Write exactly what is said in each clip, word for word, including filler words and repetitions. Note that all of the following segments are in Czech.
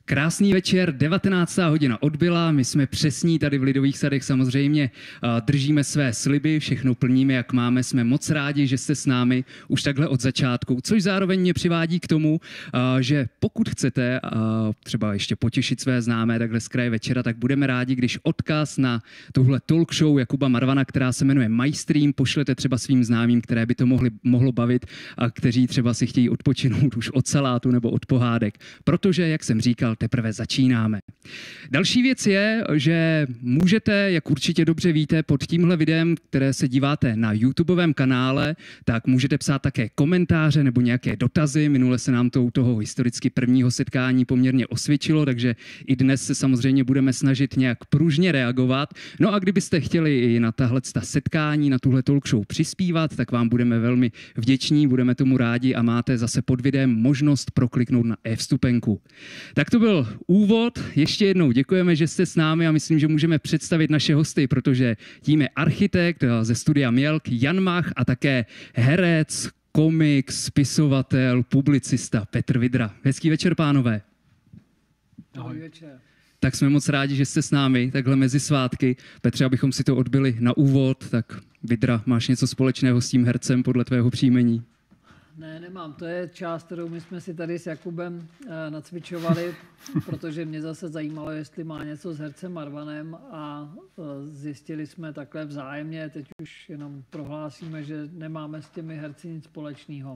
Krásný večer, devatenáctá hodina odbyla, my jsme přesní tady v Lidových sadech, samozřejmě držíme své sliby, všechno plníme, jak máme, jsme moc rádi, že jste s námi už takhle od začátku, což zároveň mě přivádí k tomu, že pokud chcete třeba ještě potěšit své známé takhle z kraje večera, tak budeme rádi, když odkaz na tuhle talk show Jakuba Marvana, která se jmenuje MyStream, pošlete třeba svým známým, které by to mohli, mohlo bavit a kteří třeba si chtějí odpočinout už od salátu nebo od pohádek, protože, jak jsem říkal, teprve začínáme. Další věc je, že můžete, jak určitě dobře víte, pod tímhle videem, které se díváte na YouTubeovém kanále, tak můžete psát také komentáře nebo nějaké dotazy. Minule se nám to u toho historicky prvního setkání poměrně osvědčilo, takže i dnes se samozřejmě budeme snažit nějak pružně reagovat. No a kdybyste chtěli i na tahle setkání, na tuhle talk show přispívat, tak vám budeme velmi vděční, budeme tomu rádi a máte zase pod videem možnost prokliknout na e-vstupenku. Tak to byl úvod. Ještě jednou děkujeme, že jste s námi a myslím, že můžeme představit naše hosty, protože tím je architekt ze studia Mělk Jan Mach a také herec, komik, spisovatel, publicista Petr Vidra. Hezký večer, pánové. Ahoj. Večer. Tak jsme moc rádi, že jste s námi takhle mezi svátky. Petře, abychom si to odbyli na úvod, tak Vidra, máš něco společného s tím hercem podle tvého příjmení? Ne, nemám. To je část, kterou my jsme si tady s Jakubem e, nacvičovali, protože mě zase zajímalo, jestli má něco s hercem Marvanem a e, zjistili jsme takhle vzájemně. Teď už jenom prohlásíme, že nemáme s těmi herci nic společného.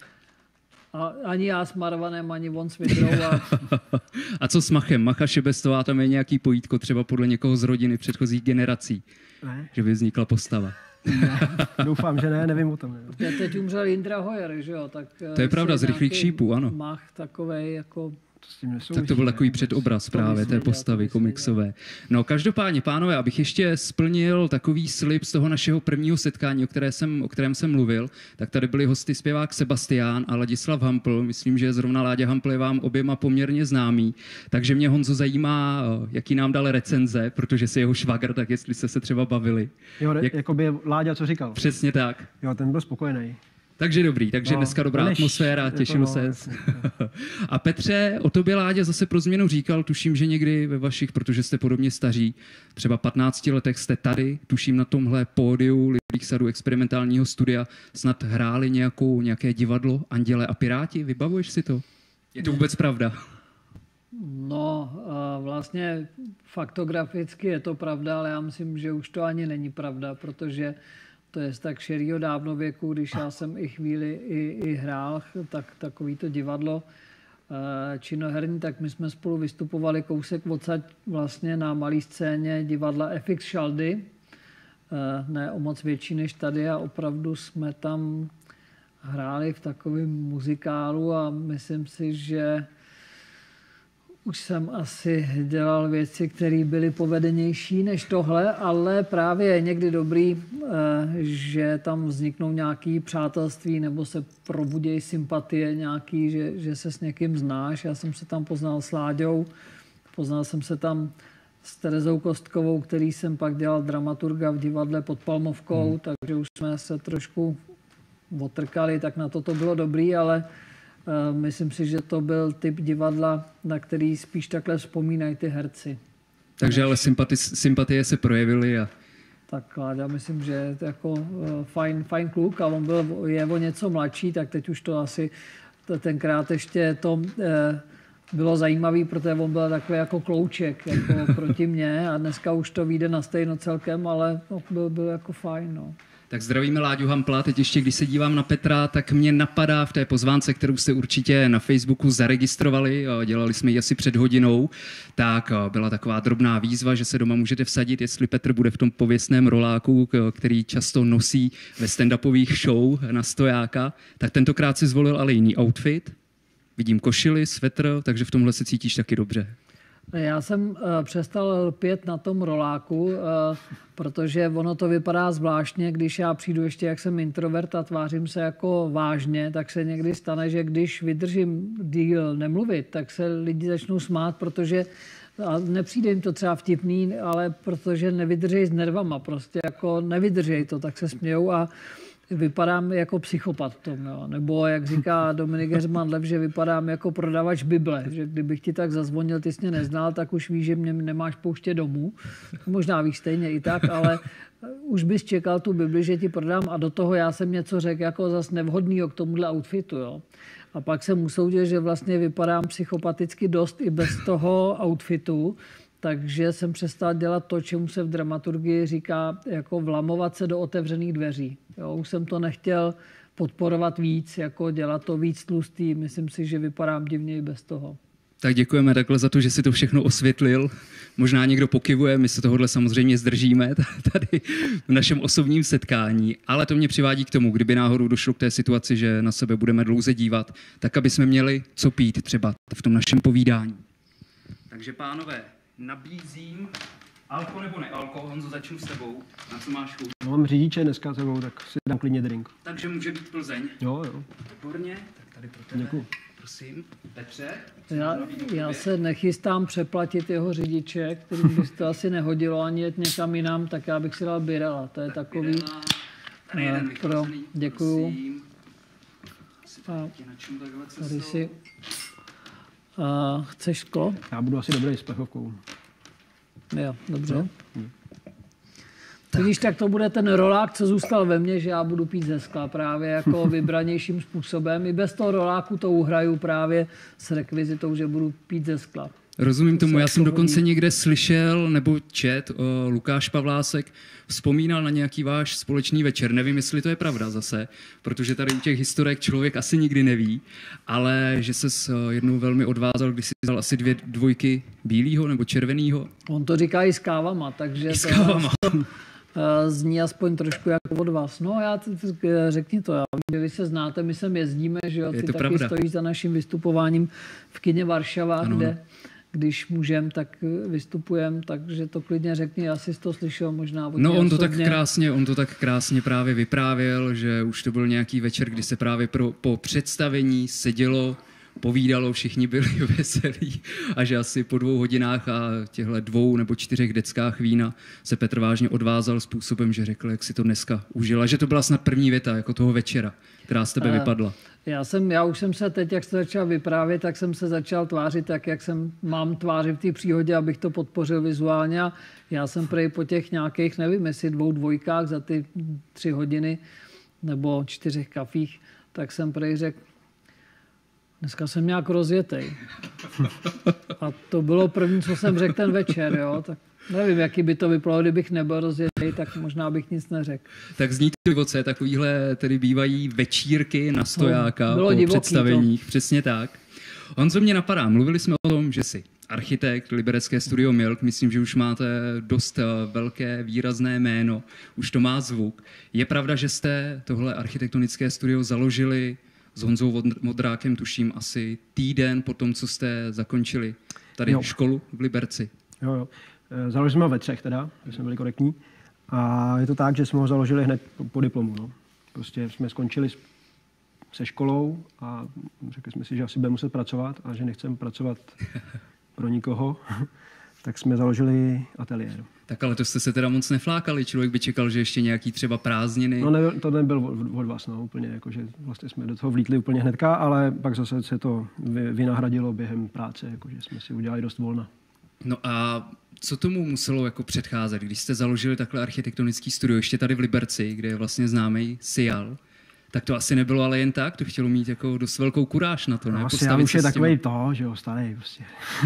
A ani já s Marvanem, ani on s Vidrou. A... a co s Machem? Macha Šebestová, tam je nějaký pojítko třeba podle někoho z rodiny předchozích generací, ne? Že by vznikla postava. Ne, doufám, že ne, nevím o tom. Ne. Teď umřel Jindra Hoyer, že jo? Tak to je pravda, z Rychlých šípů, ano. Mach takovej jako... To tak to byl takový předobraz právě té postavy komiksové. No každopádně, pánové, abych ještě splnil takový slib z toho našeho prvního setkání, o, které jsem, o kterém jsem mluvil, tak tady byli hosty zpěvák Sebastián a Ladislav Hampl. Myslím, že zrovna Láďa Hampl je vám oběma poměrně známý. Takže mě, Honzo, zajímá, jaký nám dal recenze, protože si jeho švagr, tak jestli jste se třeba bavili. Jo, Jak... jakoby Láďa, co říkal. Přesně tak. Jo, ten byl spokojený. Takže dobrý, takže no, dneska dobrá než, atmosféra, těším no, se. A Petře, o tobě Láďa zase pro změnu říkal, tuším, že někdy ve vašich, protože jste podobně staří, třeba patnácti letech jste tady, tuším na tomhle pódiu Lidových sadů experimentálního studia, snad hráli nějakou, nějaké divadlo Anděle a Piráti, vybavuješ si to? Je to vůbec pravda? No, vlastně faktograficky je to pravda, ale já myslím, že už to ani není pravda, protože to je z tak širýho dávno věku, když já jsem i chvíli i, i hrál, tak takovýto divadlo činoherní, tak my jsme spolu vystupovali kousek odsaď vlastně na malé scéně divadla F X Šaldy, ne o moc větší než tady a opravdu jsme tam hráli v takovém muzikálu a myslím si, že už jsem asi dělal věci, které byly povedenější než tohle, ale právě je někdy dobrý, že tam vzniknou nějaké přátelství nebo se probudějí sympatie nějaký, že, že se s někým znáš. Já jsem se tam poznal s Láďou, poznal jsem se tam s Terezou Kostkovou, který jsem pak dělal dramaturga v divadle Pod Palmovkou, hmm. takže už jsme se trošku otrkali, tak na to to bylo dobrý, ale myslím si, že to byl typ divadla, na který spíš takhle vzpomínají ty herci. Takže ale sympati- sympatie se projevily a... Tak já myslím, že je to jako fajn, fajn kluk a on byl, je o něco mladší, tak teď už to asi tenkrát ještě to eh, bylo zajímavý, protože on byl takový jako klouček jako proti mně a dneska už to vyjde na stejno celkem, ale no, byl, byl jako fajn. No. Tak zdravíme Láďu Hampla. Teď ještě, když se dívám na Petra, tak mě napadá v té pozvánce, kterou jste určitě na Facebooku zaregistrovali, dělali jsme ji asi před hodinou, tak byla taková drobná výzva, že se doma můžete vsadit, jestli Petr bude v tom pověstném roláku, který často nosí ve stand-upových show na stojáka, tak tentokrát si zvolil ale jiný outfit. Vidím košili, svetr, takže v tomhle se cítíš taky dobře. Já jsem uh, přestal lpět na tom roláku, uh, protože ono to vypadá zvláštně, když já přijdu ještě, jak jsem introvert a tvářím se jako vážně, tak se někdy stane, že když vydržím díl nemluvit, tak se lidi začnou smát, protože a nepřijde jim to třeba vtipný, ale protože nevydržej s nervama, prostě jako nevydržej to, tak se smějou a vypadám jako psychopat v tom, jo. Nebo jak říká Dominik Heřman-Lev, že vypadám jako prodavač Bible, že kdybych ti tak zazvonil, ty jsi mě neznal, tak už víš, že mě nemáš pouštět domů. Možná víš stejně i tak, ale už bys čekal tu Bibli, že ti prodám a do toho já jsem něco řekl jako zas nevhodného k tomuhle outfitu, jo. A pak jsem usoudil, že vlastně vypadám psychopaticky dost i bez toho outfitu, takže jsem přestal dělat to, čemu se v dramaturgii říká jako vlamovat se do otevřených dveří. Jo, už jsem to nechtěl podporovat víc, jako dělat to víc tlustý. Myslím si, že vypadám divně i bez toho. Tak děkujeme takhle za to, že si to všechno osvětlil. Možná někdo pokyvuje, my se tohohle samozřejmě zdržíme tady v našem osobním setkání, ale to mě přivádí k tomu, kdyby náhodou došlo k té situaci, že na sebe budeme dlouze dívat, tak aby jsme měli co pít třeba v tom našem povídání. Takže pánové, nabízím alko nebo nealko, Honzo, začnu s tebou. Na co máš chuť? Mám řidiče dneska sebou, tak si dám klidně drink. Takže může být Plzeň. Jo, jo. Výborně, tak tady pro tebe. Děkuji. Prosím, Petře. Já, já se nechystám přeplatit jeho řidiče, kterým by to asi nehodilo ani jet někam jinam, tak já bych si dal Birela. To je takový... Birela, tady jeden pro, děkuju. A tady si... A, chceš šklo? Já budu asi dobrý s plechovkou. Jo, dobře. No. Tak. Vidíš, tak to bude ten rolák, co zůstal ve mně, že já budu pít ze skla právě jako vybranějším způsobem. I bez toho roláku to uhraju právě s rekvizitou, že budu pít ze skla. Rozumím tomu, já jsem dokonce někde slyšel nebo čet, o Lukáš Pavlásek vzpomínal na nějaký váš společný večer. Nevím, jestli to je pravda zase, protože tady u těch historek člověk asi nikdy neví, ale že se jednou velmi odvázal, když si vzal asi dvě dvojky bílýho nebo červenýho. On to říká i s kávama, takže I s kávama. To zní aspoň trošku jako od vás. No já řekni to, já vím, že vy se znáte, my sem jezdíme, že jo, ty taky pravda. Stojíš za naším vystupováním v kině Varšava, ano. Kde když můžem, tak vystupujem, takže to klidně řekni, já si to slyšel možná. No on to, tak krásně, on to tak krásně právě vyprávěl, že už to byl nějaký večer, kdy se právě pro, po představení sedělo, povídalo, všichni byli veselí a že asi po dvou hodinách a těchto dvou nebo čtyřech deckách vína se Petr vážně odvázal způsobem, že řekl, jak si to dneska užil. A že to byla snad první věta jako toho večera, která z tebe vypadla. Já, jsem, já už jsem se teď, jak jste začal vyprávět, tak jsem se začal tvářit tak, jak jsem mám tvářit v té příhodě, abych to podpořil vizuálně. A já jsem prej po těch nějakých, nevím, jestli dvou dvojkách za ty tři hodiny nebo čtyřech kafích, tak jsem prej řekl, dneska jsem nějak rozjetej. A to bylo první, co jsem řekl ten večer, jo. Tak nevím, jaký by to vypadalo, kdybych nebyl rozjetej, tak možná bych nic neřekl. Tak zní to divoce, takovýhle tedy bývají večírky na stojáka no, po představeních. To. Přesně tak. Honzo, mě napadá, mluvili jsme o tom, že jsi architekt, liberecké studio Milk, myslím, že už máte dost velké, výrazné jméno, už to má zvuk. Je pravda, že jste tohle architektonické studio založili s Honzou Modrákem, tuším, asi týden po tom, co jste zakončili tady jo. školu v Liberci? Jo, jo. Založili jsme ho ve třech teda, že jsme byli korektní. A je to tak, že jsme ho založili hned po, po diplomu. No. Prostě jsme skončili se školou a řekli jsme si, že asi budeme muset pracovat a že nechceme pracovat pro nikoho. Tak jsme založili ateliér. Tak ale to jste se teda moc neflákali. Člověk by čekal, že ještě nějaký třeba prázdniny. No ne, to nebyl od, od vás, no, úplně, jakože vlastně jsme do toho vlítli úplně hnedka, ale pak zase se to vy, vynahradilo během práce, jakože jsme si udělali dost volna. No a co tomu muselo jako předcházet, když jste založili takhle architektonický studio, ještě tady v Liberci, kde je vlastně známý Sial, tak to asi nebylo ale jen tak, to chtělo mít jako dost velkou kuráž na to, ne? No, Sial už je takovej to, že jo, starý prostě.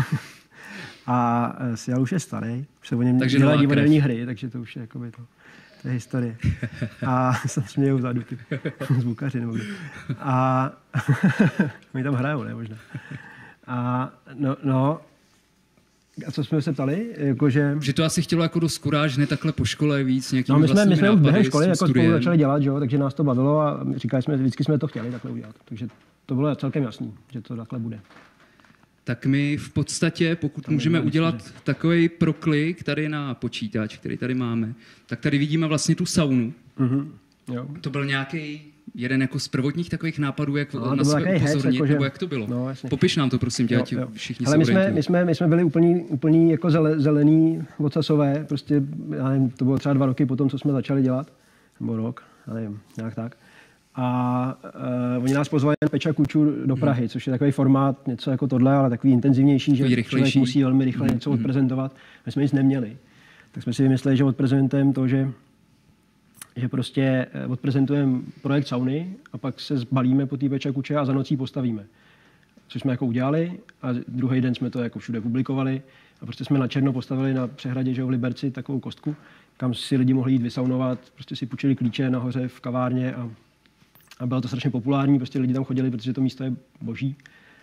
A Sial už je starý, už se o něm dělají divadelní hry, takže to už je jakoby to, to je historie. A jsem smějou vzadu ty zvukaři nebo kdo. A oni tam hrajou, ne, možná. A no, no, a co jsme se ptali? Jakože... Že to asi chtělo jako dost kuráž, ne takhle po škole víc nějakými no, my jsme, vlastními my jsme nápady během školy jako studiem. spolu začali dělat, jo, takže nás to bavilo a říkali jsme, vždycky jsme to chtěli takhle udělat. Takže to bylo celkem jasný, že to takhle bude. Tak my v podstatě, pokud Tam můžeme udělat historie. Takový proklik tady na počítač, který tady máme, tak tady vidíme vlastně tu saunu. Mm-hmm. Jo. To byl nějaký jeden jako z prvotních takových nápadů, jak no, na sebe upozornit, jako, že... nebo jak to bylo? No, Popiš nám to, prosím tě, ať všichni ale se my jsme, my, jsme, my jsme byli úplný, úplný jako zele, zelený, ocasové, prostě, já nevím, to bylo třeba dva roky po tom, co jsme začali dělat, nebo rok, nevím, nějak tak. A uh, oni nás pozvali na Peča Kuču do Prahy, hmm. což je takový formát, něco jako tohle, ale takový intenzivnější, že rychlejší. Člověk musí velmi rychle hmm. něco odprezentovat. My jsme nic neměli. Tak jsme si vymysleli, že odprezentujeme to, že, že prostě odprezentujeme projekt sauny a pak se zbalíme po té Peča Kuče a za nocí postavíme. Což jsme jako udělali a druhý den jsme to jako všude publikovali a prostě jsme na černo postavili na přehradě, že v Liberci, takovou kostku, kam si lidi mohli jít vysaunovat, prostě si půjčili klíče nahoře v kavárně a A bylo to strašně populární, prostě lidi tam chodili, protože to místo je boží.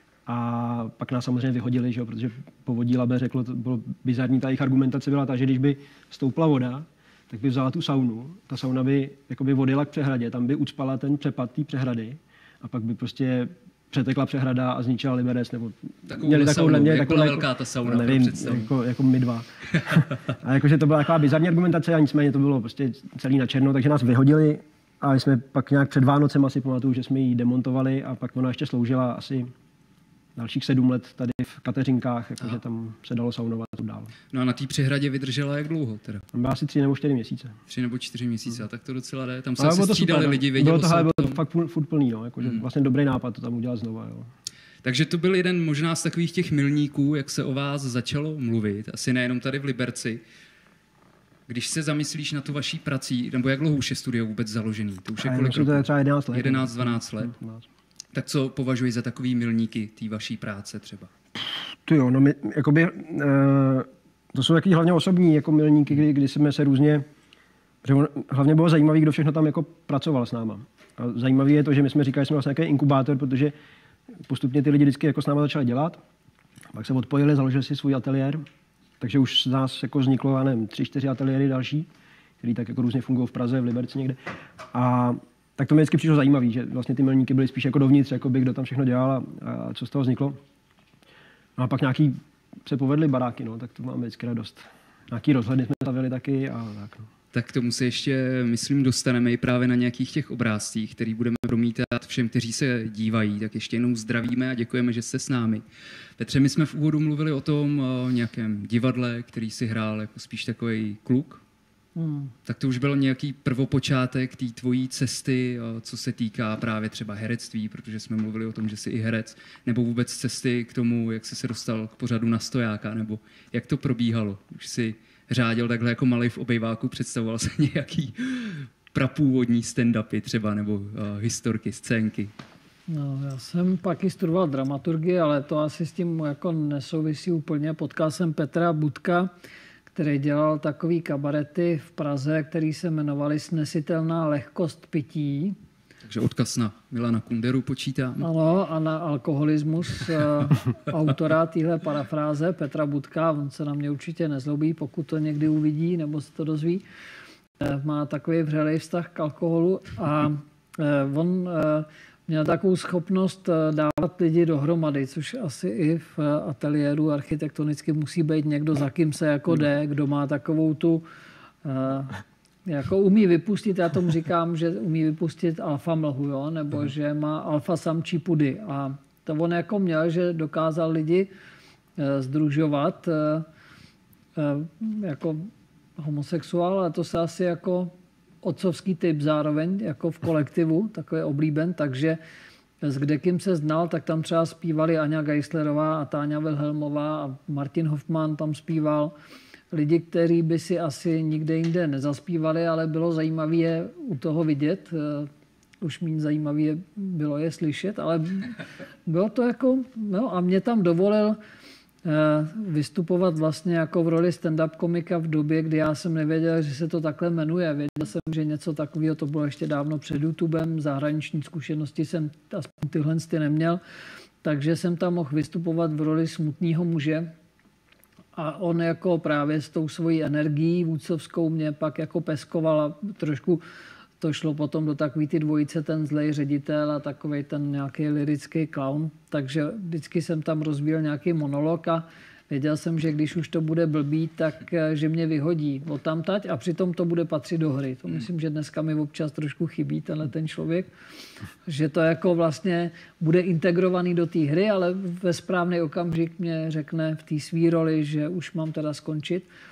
A pak nás samozřejmě vyhodili, že jo, protože Povodí Labe řeklo, to bylo bizarní, ta jejich argumentace byla ta, že když by stoupla voda, tak by vzala tu saunu, ta sauna by jakoby odjela k přehradě, tam by ucpala ten přepad té přehrady a pak by prostě přetekla přehrada a zničila Liberec, nebo měli takovou, jak byla velká ta sauna, nevím, jako, jako my dva. A jakože to byla taková bizarní argumentace a nicméně to bylo prostě celý na černo, takže nás vyhodili. A jsme pak nějak před Vánocem asi pamatuju, že jsme ji demontovali a pak ona ještě sloužila asi dalších sedm let tady v Kateřinkách, jakože tam se dalo saunovat a dál. No a na té přehradě vydržela jak dlouho teda? Tam byla asi tři nebo čtyři měsíce. Tři nebo čtyři měsíce, hmm. a tak to docela jde. Tam se asi střídali lidi, vědělo bylo to, se bylo to fakt furt plný, no, jakože hmm. vlastně dobrý nápad to tam udělat znova. Jo. Takže to byl jeden možná z takových těch milníků, jak se o vás začalo mluvit, asi nejenom tady v Liberci. Když se zamyslíš na tu vaší prací, nebo jak dlouho už je studio vůbec založený? To už je kolik roků? To je třeba jedenáct let. jedenáct dvanáct let. Tak co považuji za takový milníky té vaší práce třeba? To jo, no my, jakoby, uh, to jsou takový hlavně osobní jako milníky, kdy, kdy jsme se různě, hlavně bylo zajímavý, kdo všechno tam jako pracoval s náma. A zajímavý je to, že my jsme říkali, že jsme vlastně nějaký inkubátor, protože postupně ty lidi vždycky jako s náma začali dělat, pak se odpojili, založili si svůj ateliér. Takže už z nás jako vzniklo, já nevím, tři, čtyři ateliéry další, které tak jako různě fungují v Praze, v Liberci někde. A tak to mi vždycky přišlo zajímavé, že vlastně ty milníky byly spíš jako dovnitř, jakoby, kdo tam všechno dělal a, a co z toho vzniklo. No a pak nějaký se povedly baráky, no, tak to máme vždycky radost. Nějaký rozhledy jsme stavili taky a tak. No. Tak k tomu se ještě, myslím, dostaneme i právě na nějakých těch obrázcích, který budeme promítat všem, kteří se dívají. Tak ještě jednou zdravíme a děkujeme, že jste s námi. Petře, my jsme v úvodu mluvili o tom o nějakém divadle, který si hrál jako spíš takový kluk. Hmm. Tak to už byl nějaký prvopočátek té tvojí cesty, co se týká právě třeba herectví, protože jsme mluvili o tom, že jsi i herec, nebo vůbec cesty k tomu, jak jsi se dostal k pořadu Na stojáka, nebo jak to probíhalo. Už si řádil takhle jako malej v obejváku, představoval se nějaký prapůvodní stand-upy třeba, nebo uh, historky, scénky. No, já jsem pak i studoval dramaturgii, ale to asi s tím jako nesouvisí úplně. Potkal jsem Petra Budka, který dělal takový kabarety v Praze, který se jmenovali Snesitelná lehkost pití. Takže odkaz na Milana Kunderu počítám. Ano, a na alkoholismus autora téhle parafráze Petra Budka. On se na mě určitě nezlobí, pokud to někdy uvidí nebo se to dozví. Má takový vřelej vztah k alkoholu a on měl takovou schopnost dávat lidi dohromady, což asi i v ateliéru architektonicky musí být někdo, za kým se jako jde, kdo má takovou tu, jako umí vypustit, já tomu říkám, že umí vypustit alfa mlhu, jo? Nebo že má alfa samčí pudy. A to on jako měl, že dokázal lidi sdružovat jako homosexuál, ale to se asi jako otcovský typ zároveň, jako v kolektivu, takový oblíben, takže s kdekým se znal, tak tam třeba zpívali Aňa Geislerová a Táňa Wilhelmová a Martin Hoffman tam zpíval. Lidi, kteří by si asi nikde jinde nezaspívali, ale bylo zajímavé je u toho vidět. Už méně zajímavé je, bylo je slyšet, ale bylo to jako, no a mě tam dovolil vystupovat vlastně jako v roli stand-up komika v době, kdy já jsem nevěděl, že se to takhle jmenuje. Věděl jsem, že něco takového, to bylo ještě dávno před YouTubem, zahraniční zkušenosti jsem aspoň tyhle ty neměl, takže jsem tam mohl vystupovat v roli smutného muže a on jako právě s tou svojí energií vůdcovskou mě pak jako peskoval a trošku to šlo potom do takový ty dvojice, ten zlej ředitel a takovej ten nějaký lyrický clown. Takže vždycky jsem tam rozvíjel nějaký monolog a věděl jsem, že když už to bude blbý, tak že mě vyhodí odtamtať a přitom to bude patřit do hry. To myslím, že dneska mi občas trošku chybí tenhle ten člověk. Že to jako vlastně bude integrovaný do té hry, ale ve správný okamžik mě řekne v té svý roli, že už mám teda skončit.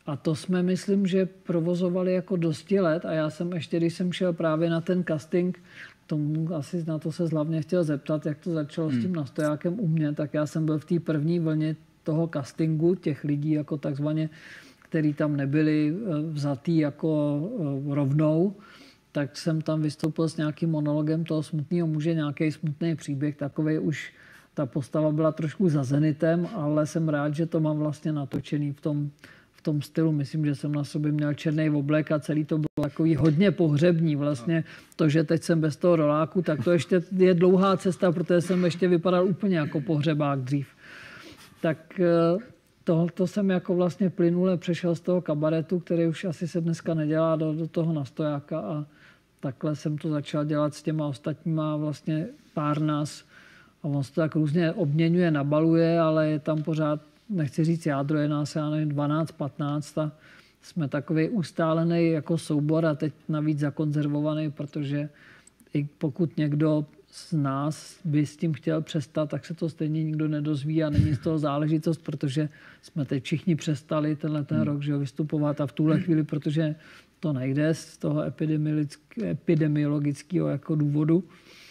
A to jsme, myslím, že provozovali jako dosti let a já jsem ještě, když jsem šel právě na ten casting, tomu asi na to se hlavně chtěl zeptat, jak to začalo hmm. s tím nastojákem u mě, tak já jsem byl v té první vlně toho castingu, těch lidí jako takzvaně, který tam nebyli vzatý jako rovnou, tak jsem tam vystoupil s nějakým monologem toho smutného muže, nějaký smutný příběh, takovej už ta postava byla trošku za zenitem, ale jsem rád, že to mám vlastně natočený v tom, v tom stylu. Myslím, že jsem na sobě měl černý oblek a celý to bylo takový hodně pohřební. Vlastně to, že teď jsem bez toho roláku, tak to ještě je dlouhá cesta, protože jsem ještě vypadal úplně jako pohřebák dřív. Tak to, to jsem jako vlastně plynule přešel z toho kabaretu, který už asi se dneska nedělá, do, do toho nastojáka a takhle jsem to začal dělat s těma ostatníma vlastně pár nás a on se to tak různě obměňuje, nabaluje, ale je tam pořád, nechci říct jádro, je nás, já nevím, dvanáct patnáct a jsme takový ustálený jako soubor a teď navíc zakonzervovaný, protože i pokud někdo z nás by s tím chtěl přestat, tak se to stejně nikdo nedozví a není z toho záležitost, protože jsme teď všichni přestali tenhle ten rok, že ho, vystupovat a v tuhle chvíli, protože to nejde z toho epidemiologického jako důvodu.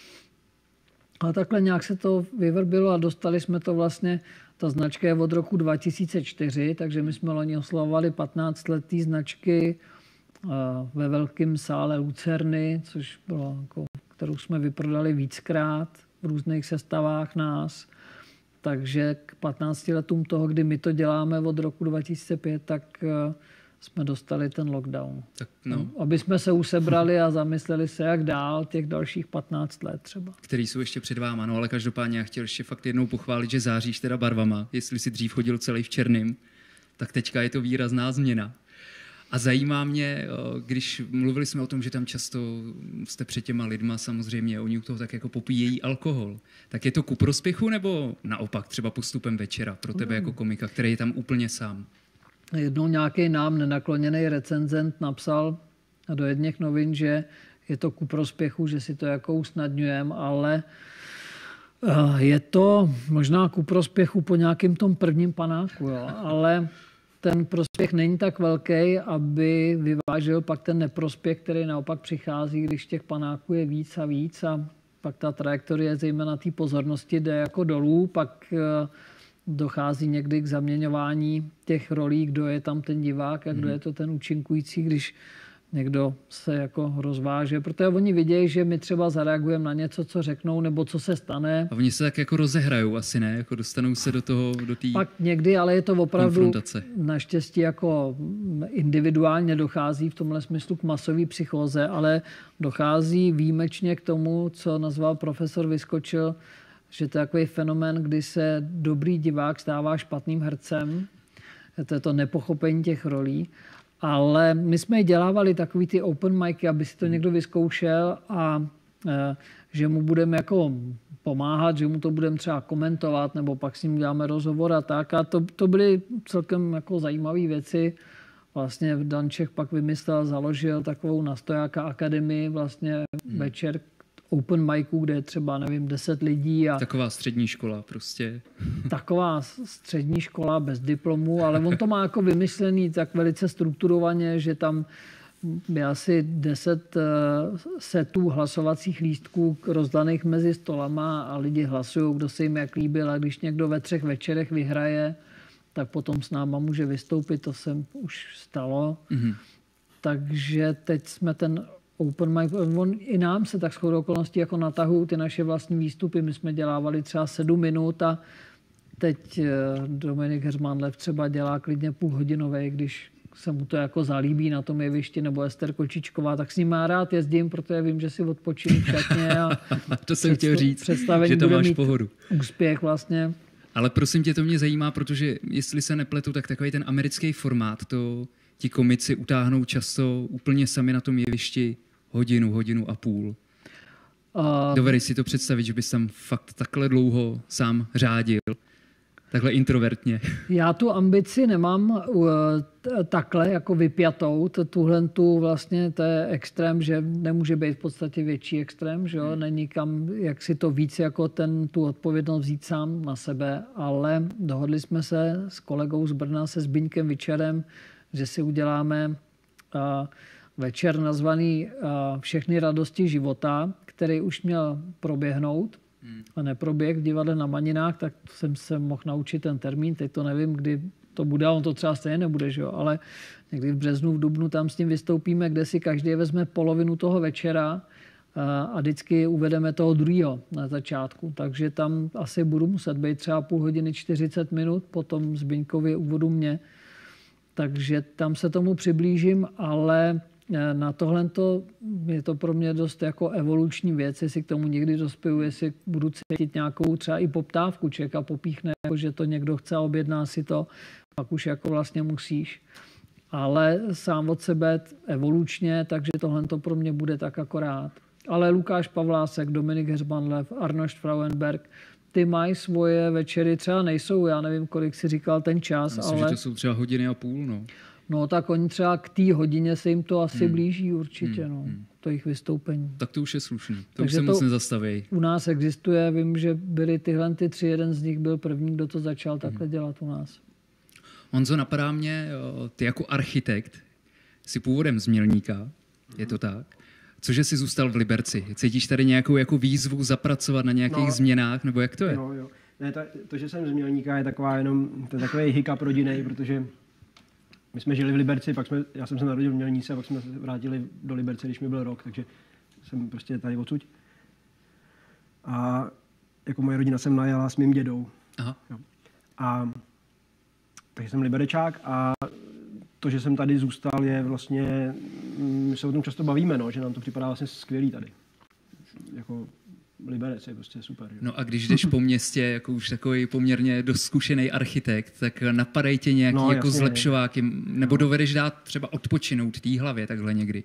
A takhle nějak se to vyvrbilo a dostali jsme to vlastně, ta značka je od roku dva tisíce čtyři, takže my jsme loni oslavovali patnáct let té značky ve velkém sále Lucerny, což bylo jako, kterou jsme vyprodali víckrát v různých sestavách nás. Takže k patnácti letům toho, kdy my to děláme od roku dva tisíce pět, tak jsme dostali ten lockdown. Tak no. Aby jsme se usebrali a zamysleli se, jak dál těch dalších patnáct let třeba. Který jsou ještě před váma, no ale každopádně já chtěl ještě fakt jednou pochválit, že záříš teda barvama. Jestli si dřív chodil celý v černým, tak teďka je to výrazná změna. A zajímá mě, když mluvili jsme o tom, že tam často jste před těma lidma, samozřejmě oni u toho tak jako popíjejí alkohol. Tak je to ku prospěchu nebo naopak třeba postupem večera pro tebe jako komika, který je tam úplně sám? Jednou nějaký nám nenakloněný recenzent napsal do jedněch novin, že je to ku prospěchu, že si to jako usnadňujeme, ale je to možná ku prospěchu po nějakém tom prvním panáku, jo. Ale ten prospěch není tak velký, aby vyvážil pak ten neprospěch, který naopak přichází, když těch panáků je víc a víc a pak ta trajektorie zejména té pozornosti jde jako dolů, pak dochází někdy k zaměňování těch rolí, kdo je tam ten divák a kdo je to ten účinkující, když někdo se jako rozváže. Protože oni vidějí, že my třeba zareagujeme na něco, co řeknou, nebo co se stane. A oni se tak jako rozehrajou asi, ne? Jako dostanou se do toho, do té Pak někdy, ale je to opravdu naštěstí jako individuálně dochází v tomhle smyslu k masové psychóze, ale dochází výjimečně k tomu, co nazval profesor Vyskočil, že to je takový fenomén, kdy se dobrý divák stává špatným hercem. To je to nepochopení těch rolí. Ale my jsme dělávali takový ty open micy, aby si to někdo vyzkoušel a e, že mu budeme jako pomáhat, že mu to budeme třeba komentovat, nebo pak s ním děláme rozhovor a tak. A to, to byly celkem jako zajímavé věci. Vlastně Danček pak vymyslel, založil takovou nastojáka akademii, vlastně hmm. večer open micu, kde je třeba, nevím, deset lidí. A taková střední škola prostě. Taková střední škola bez diplomu, ale on to má jako vymyslený tak velice strukturovaně, že tam je asi deset setů hlasovacích lístků rozdaných mezi stolama a lidi hlasují, kdo se jim jak líbil. A když někdo ve třech večerech vyhraje, tak potom s náma může vystoupit. To se už stalo. Mm-hmm. Takže teď jsme ten open mic, on i nám se tak shodou okolností jako natahují ty naše vlastní výstupy. My jsme dělávali třeba sedm minut a teď Dominik Heřmanlev třeba dělá klidně půlhodinový, když se mu to jako zalíbí na tom jevišti, nebo Ester Kočičková, tak s ním má rád jezdím, protože vím, že si odpočinu v šatně a to jsem chtěl říct, že to máš pohodu. Úspěch vlastně. Ale prosím tě, to mě zajímá, protože jestli se nepletu, tak takový ten americký formát, to ti komici utáhnou často úplně sami na tom jevišti hodinu, hodinu a půl. Uh, Dovedeš si to představit, že bys tam fakt takhle dlouho sám řádil? Takhle introvertně. Já tu ambici nemám uh, takhle jako vypjatou. Tuhle tu vlastně to je extrém, že nemůže být v podstatě větší extrém, že jo? Není kam, jak si to víc jako ten, tu odpovědnost vzít sám na sebe, ale dohodli jsme se s kolegou z Brna, se Zbyňkem Vyčerem, že si uděláme večer nazvaný Všechny radosti života, který už měl proběhnout a neproběh v divadle na Maninách, tak jsem se mohl naučit ten termín, teď to nevím, kdy to bude, on to třeba stejně nebude, že jo? Ale někdy v březnu, v dubnu tam s tím vystoupíme, kde si každý vezme polovinu toho večera a vždycky uvedeme toho druhého na začátku. Takže tam asi budu muset být třeba půl hodiny, čtyřicet minut, potom Zbyňkově úvodu mě. Takže tam se tomu přiblížím, ale na tohle je to pro mě dost jako evoluční věc, jestli k tomu někdy dospěju, jestli budu cítit nějakou třeba i poptávku, člověka popíchne, jako že to někdo chce, objedná si to, pak už jako vlastně musíš. Ale sám od sebe evolučně, takže tohle pro mě bude tak akorát. Ale Lukáš Pavlásek, Dominik Heřmanlev, Arnošt Frauenberg, ty mají svoje večery, třeba nejsou, já nevím, kolik si říkal ten čas. Myslím, ale... že to jsou třeba hodiny a půl, no. No tak oni třeba k té hodině se jim to asi hmm. blíží určitě, hmm. no, to jejich vystoupení. Tak to už je slušný, to Takže už se to moc nezastaví. U nás existuje, vím, že byli tyhle ty tři, jeden z nich byl první, kdo to začal takhle hmm. dělat u nás. Honzo, napadá mě, ty jako architekt jsi původem z Mělníka, je to tak? Cože jsi zůstal v Liberci? Cítíš tady nějakou jako výzvu zapracovat na nějakých no, změnách, nebo jak to je? No, jo. Ne, to, to, že jsem z Mělníka, je taková jenom, to je takový hiccup rodinný, protože my jsme žili v Liberci, pak jsme, já jsem se narodil v Mělníce a pak jsme se vrátili do Liberce, když mi byl rok, takže jsem prostě tady odsud. A jako moje rodina jsem najala s mým dědou. Aha. Jo. A takže jsem Liberečák a to, že jsem tady zůstal, je vlastně, my se o tom často bavíme, no, že nám to připadá vlastně skvělý tady. Jako Liberec je prostě super. Jo. No a když jdeš po městě, jako už takový poměrně dost zkušený architekt, tak napadají tě nějaký no, jako jasně, zlepšováky, nebo no. dovedeš dát třeba odpočinout té hlavě takhle někdy?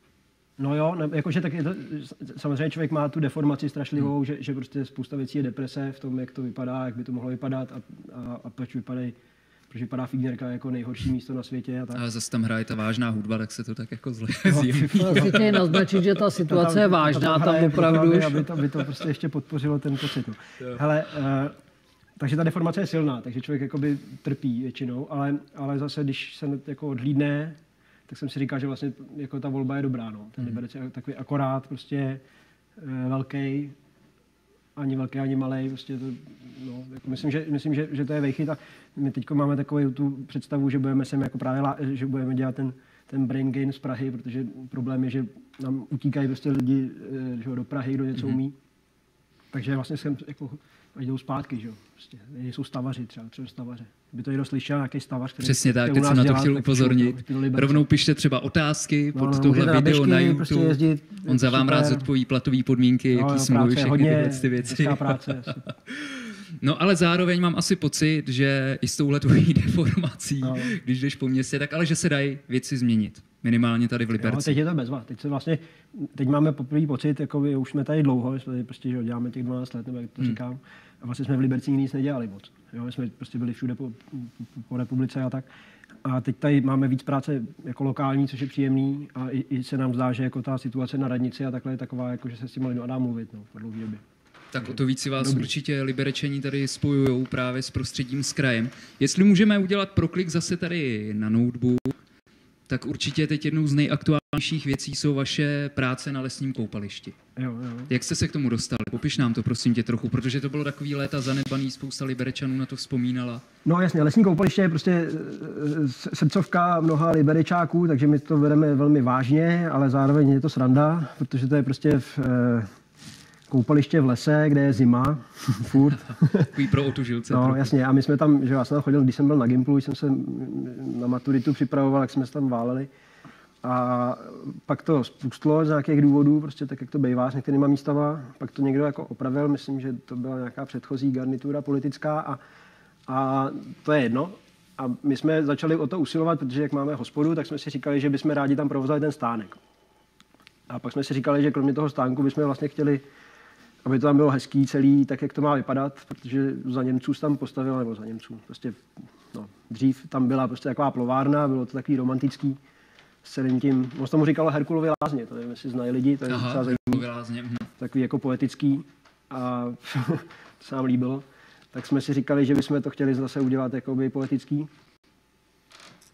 No jo, ne, jakože tak je to, samozřejmě člověk má tu deformaci strašlivou, hmm. že, že prostě spousta věcí je deprese v tom, jak to vypadá, jak by to mohlo vypadat a, a, a proč vypadají proč vypadá Fignerka jako nejhorší místo na světě. A tak. Ale zase tam hraje ta vážná hudba, tak se to tak jako zle zjemí. No, chtějí naznačit, že ta situace tam, je vážná, tam, tam opravdu už. Aby to, aby to prostě ještě podpořilo ten pocit. No. Hele, uh, takže ta deformace je silná, takže člověk jakoby trpí většinou, ale, ale zase, když se jako odhlídne, tak jsem si říkal, že vlastně jako ta volba je dobrá. No. Ten Liberec je takový akorát, prostě uh, velký, ani velký, ani malej, prostě to, no, jako myslím, že, myslím že, že to je vejchyt a my teď máme takovou tu představu, že budeme sem jako právě, že budeme dělat ten, ten brain gain z Prahy, protože problém je, že nám utíkají prostě lidi že, do Prahy, kdo něco umí. Takže vlastně jsem jako, a jdou zpátky, že jo, prostě, nejsou stavaři třeba, třeba stavaře. By to někdo slyšel, nějaký stavař, který přesně tak, teď jsem na to chtěl upozornit. Rovnou pište třeba otázky pod no, no, tohle video běžky, na YouTube. Prostě jezdit, on za vám rád zodpoví platové podmínky, no, jaký smlouvy, všechny tyhle ty věci. Práce, no ale zároveň mám asi pocit, že i s touhle tvojí deformací, no. když jdeš po městě, tak ale že se dají věci změnit. Minimálně tady v Liberci. Jo, teď je to bezva. Teď se vlastně, teď máme poprvé pocit, jako už jsme tady dlouho, jsme tady prostě, že děláme těch dvanáct let, nebo jak to hmm. říkám. A vlastně jsme v Liberci nic nedělali moc. Jo, jsme prostě byli všude po, po, po republice a tak. A teď tady máme víc práce jako lokální, což je příjemný. A i, i se nám zdá, že jako ta situace na radnici a takhle je taková, jako že se s tím lidmi dá mluvit no, po dlouhé době. Tak o to víc si vás Dobrý. určitě Liberečani tady spojujou právě s prostředím s krajem. Jestli můžeme udělat proklik zase tady na notebook, tak určitě teď jednou z nejaktuálnějších věcí jsou vaše práce na lesním koupališti. Jo, jo. Jak jste se k tomu dostali? Popiš nám to, prosím tě, trochu, protože to bylo takový léta zanedbaný, spousta Liberečanů na to vzpomínala. No jasně, lesní koupaliště je prostě srdcovka mnoha Liberečáků, takže my to bereme velmi vážně, ale zároveň je to sranda, protože to je prostě v, koupaliště v lese, kde je zima, furt. Takový pro otužilce. No jasně, a my jsme tam, že já jsem tam chodil, když jsem byl na Gimplu, jsem se na maturitu připravoval, jak jsme se tam váleli. A pak to spustlo z nějakých důvodů, prostě tak, jak to bývá s některýma místama. Pak to někdo jako opravil, myslím, že to byla nějaká předchozí garnitura politická a, a to je jedno. A my jsme začali o to usilovat, protože jak máme hospodu, tak jsme si říkali, že bychom rádi tam provozali ten stánek. A pak jsme si říkali, že kromě toho stánku bychom vlastně chtěli, aby to tam bylo hezký celý, tak jak to má vypadat, protože za Němců se tam postavila, nebo za Němců, prostě no, dřív tam byla prostě taková plovárna, bylo to takový romantický s celým tím, on se tomu říkalo Herkulovy lázně, to nevím, jestli znají lidi, to je Aha, zajímavý, takový jako poetický a to se nám líbilo. Tak jsme si říkali, že bychom to chtěli zase udělat jakoby poetický.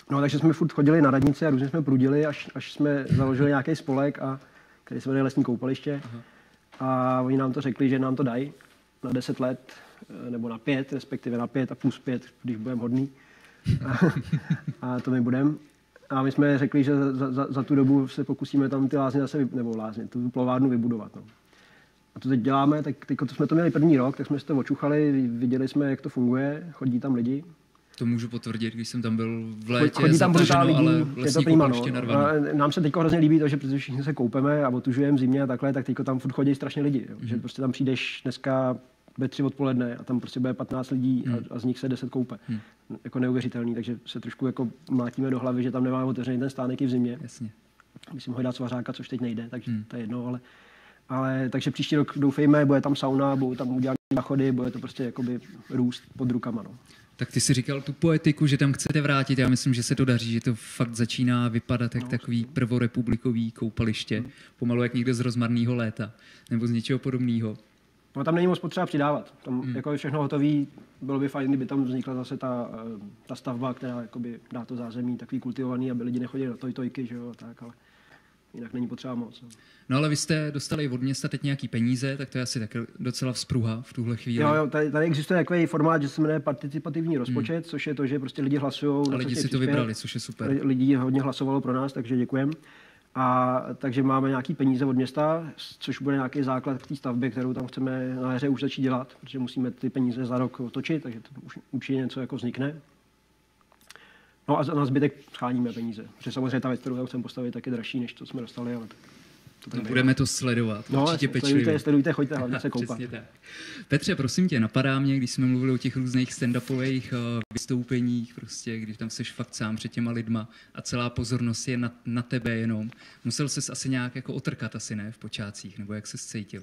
No, takže jsme furt chodili na radnici a různě jsme prudili, až, až jsme založili nějaký spolek, a, který se jmenuje Lesní koupaliště. Aha. A oni nám to řekli, že nám to dají na deset let, nebo na pět, respektive na pět a plus pět, když budeme hodný. A, a to my budeme. A my jsme řekli, že za, za, za tu dobu se pokusíme tam ty lázně zase, nebo lázně, tu plovárnu vybudovat. No. A to teď děláme, tak teď, to jsme to měli první rok, tak jsme si to očuchali, viděli jsme, jak to funguje, chodí tam lidi. To můžu potvrdit, když jsem tam byl v létě, chodí tam zataženo, lidí, ale Lesní koupaliště narvané. Nám se teď hrozně líbí to, že protože všichni se koupeme a otužujeme zimě a takhle, tak teď tam furt chodí strašně lidi. Jo. Mm. Že prostě tam přijdeš dneska ve tři odpoledne a tam prostě bude patnáct lidí mm. a, a z nich se deset koupe. Mm. Jako neuvěřitelný, takže se trošku jako mlátíme do hlavy, že tam nemáme otevřený ten stánek i v zimě. Jasně. Musím ho dát svařáka, což teď nejde, takže mm. to je jedno, ale, ale takže příští rok doufejme, bude tam sauna, budou tam udělané záchody, bude to prostě jakoby růst pod rukama. No. Tak ty jsi říkal tu poetiku, že tam chcete vrátit. Já myslím, že se to daří, že to fakt začíná vypadat jak no, takový prvorepublikový koupaliště. Hmm. Pomalu jak někde z rozmarného léta nebo z něčeho podobného. No, tam není moc potřeba přidávat. Tam hmm. jako je všechno hotový. Bylo by fajn, kdyby tam vznikla zase ta, ta stavba, která jakoby dá to zázemí takový kultivovaný, aby lidi nechodili na tojtojky, že jo, tak, ale jinak není potřeba moc. No. No ale vy jste dostali od města teď nějaký peníze, tak to je asi tak docela vzpruha v tuhle chvíli. Jo, jo, tady, tady existuje takový formát, že se jmenuje participativní rozpočet, hmm. což je to, že prostě lidi hlasují. A lidi si to vybrali, což je super. Lidí hodně hlasovalo pro nás, takže děkujeme. A takže máme nějaký peníze od města, což bude nějaký základ k té stavbě, kterou tam chceme na jaře už začít dělat, protože musíme ty peníze za rok otočit, takže to už určitě něco jako vznikne. No a na zbytek scháníme peníze. Protože samozřejmě ta věc, kterou tam chceme postavit, tak je dražší, než to jsme dostali, ale to no, budeme to sledovat. No, určitě pečlivě. Sledujte, sledujte, choďte hlavně se koupat. Přesně tak. Petře, prosím tě, napadá mě, když jsme mluvili o těch různých stand-upových uh, vystoupeních, prostě, když tam seš fakt sám před těma lidma a celá pozornost je na, na tebe jenom. Musel ses asi nějak jako otrkat, asi ne, v počátcích, nebo jak ses cítil?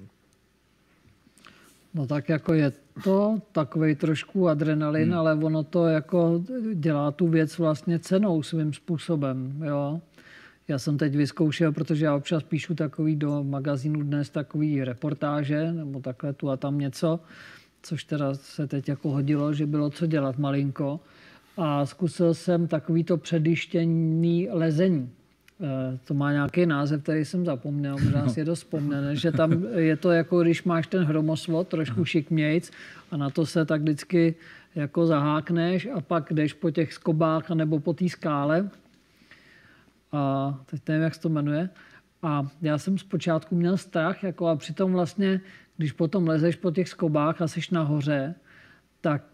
No tak jako je to takovej trošku adrenalin, hmm. ale ono to jako dělá tu věc vlastně cenou svým způsobem, jo. Já jsem teď vyzkoušel, protože já občas píšu takový do magazínu Dnes takový reportáže, nebo takhle tu a tam něco, což teda se teď jako hodilo, že bylo co dělat malinko. A zkusil jsem takový to předjištěný lezení. To má nějaký název, který jsem zapomněl, možná si je dost vzpomněne, že tam je to jako, když máš ten hromosvod, trošku šikmějc a na to se tak vždycky jako zahákneš a pak jdeš po těch skobách nebo po té skále. A teď nevím, jak se to jmenuje. A já jsem zpočátku měl strach, jako a přitom vlastně, když potom lezeš po těch skobách a jsi nahoře, tak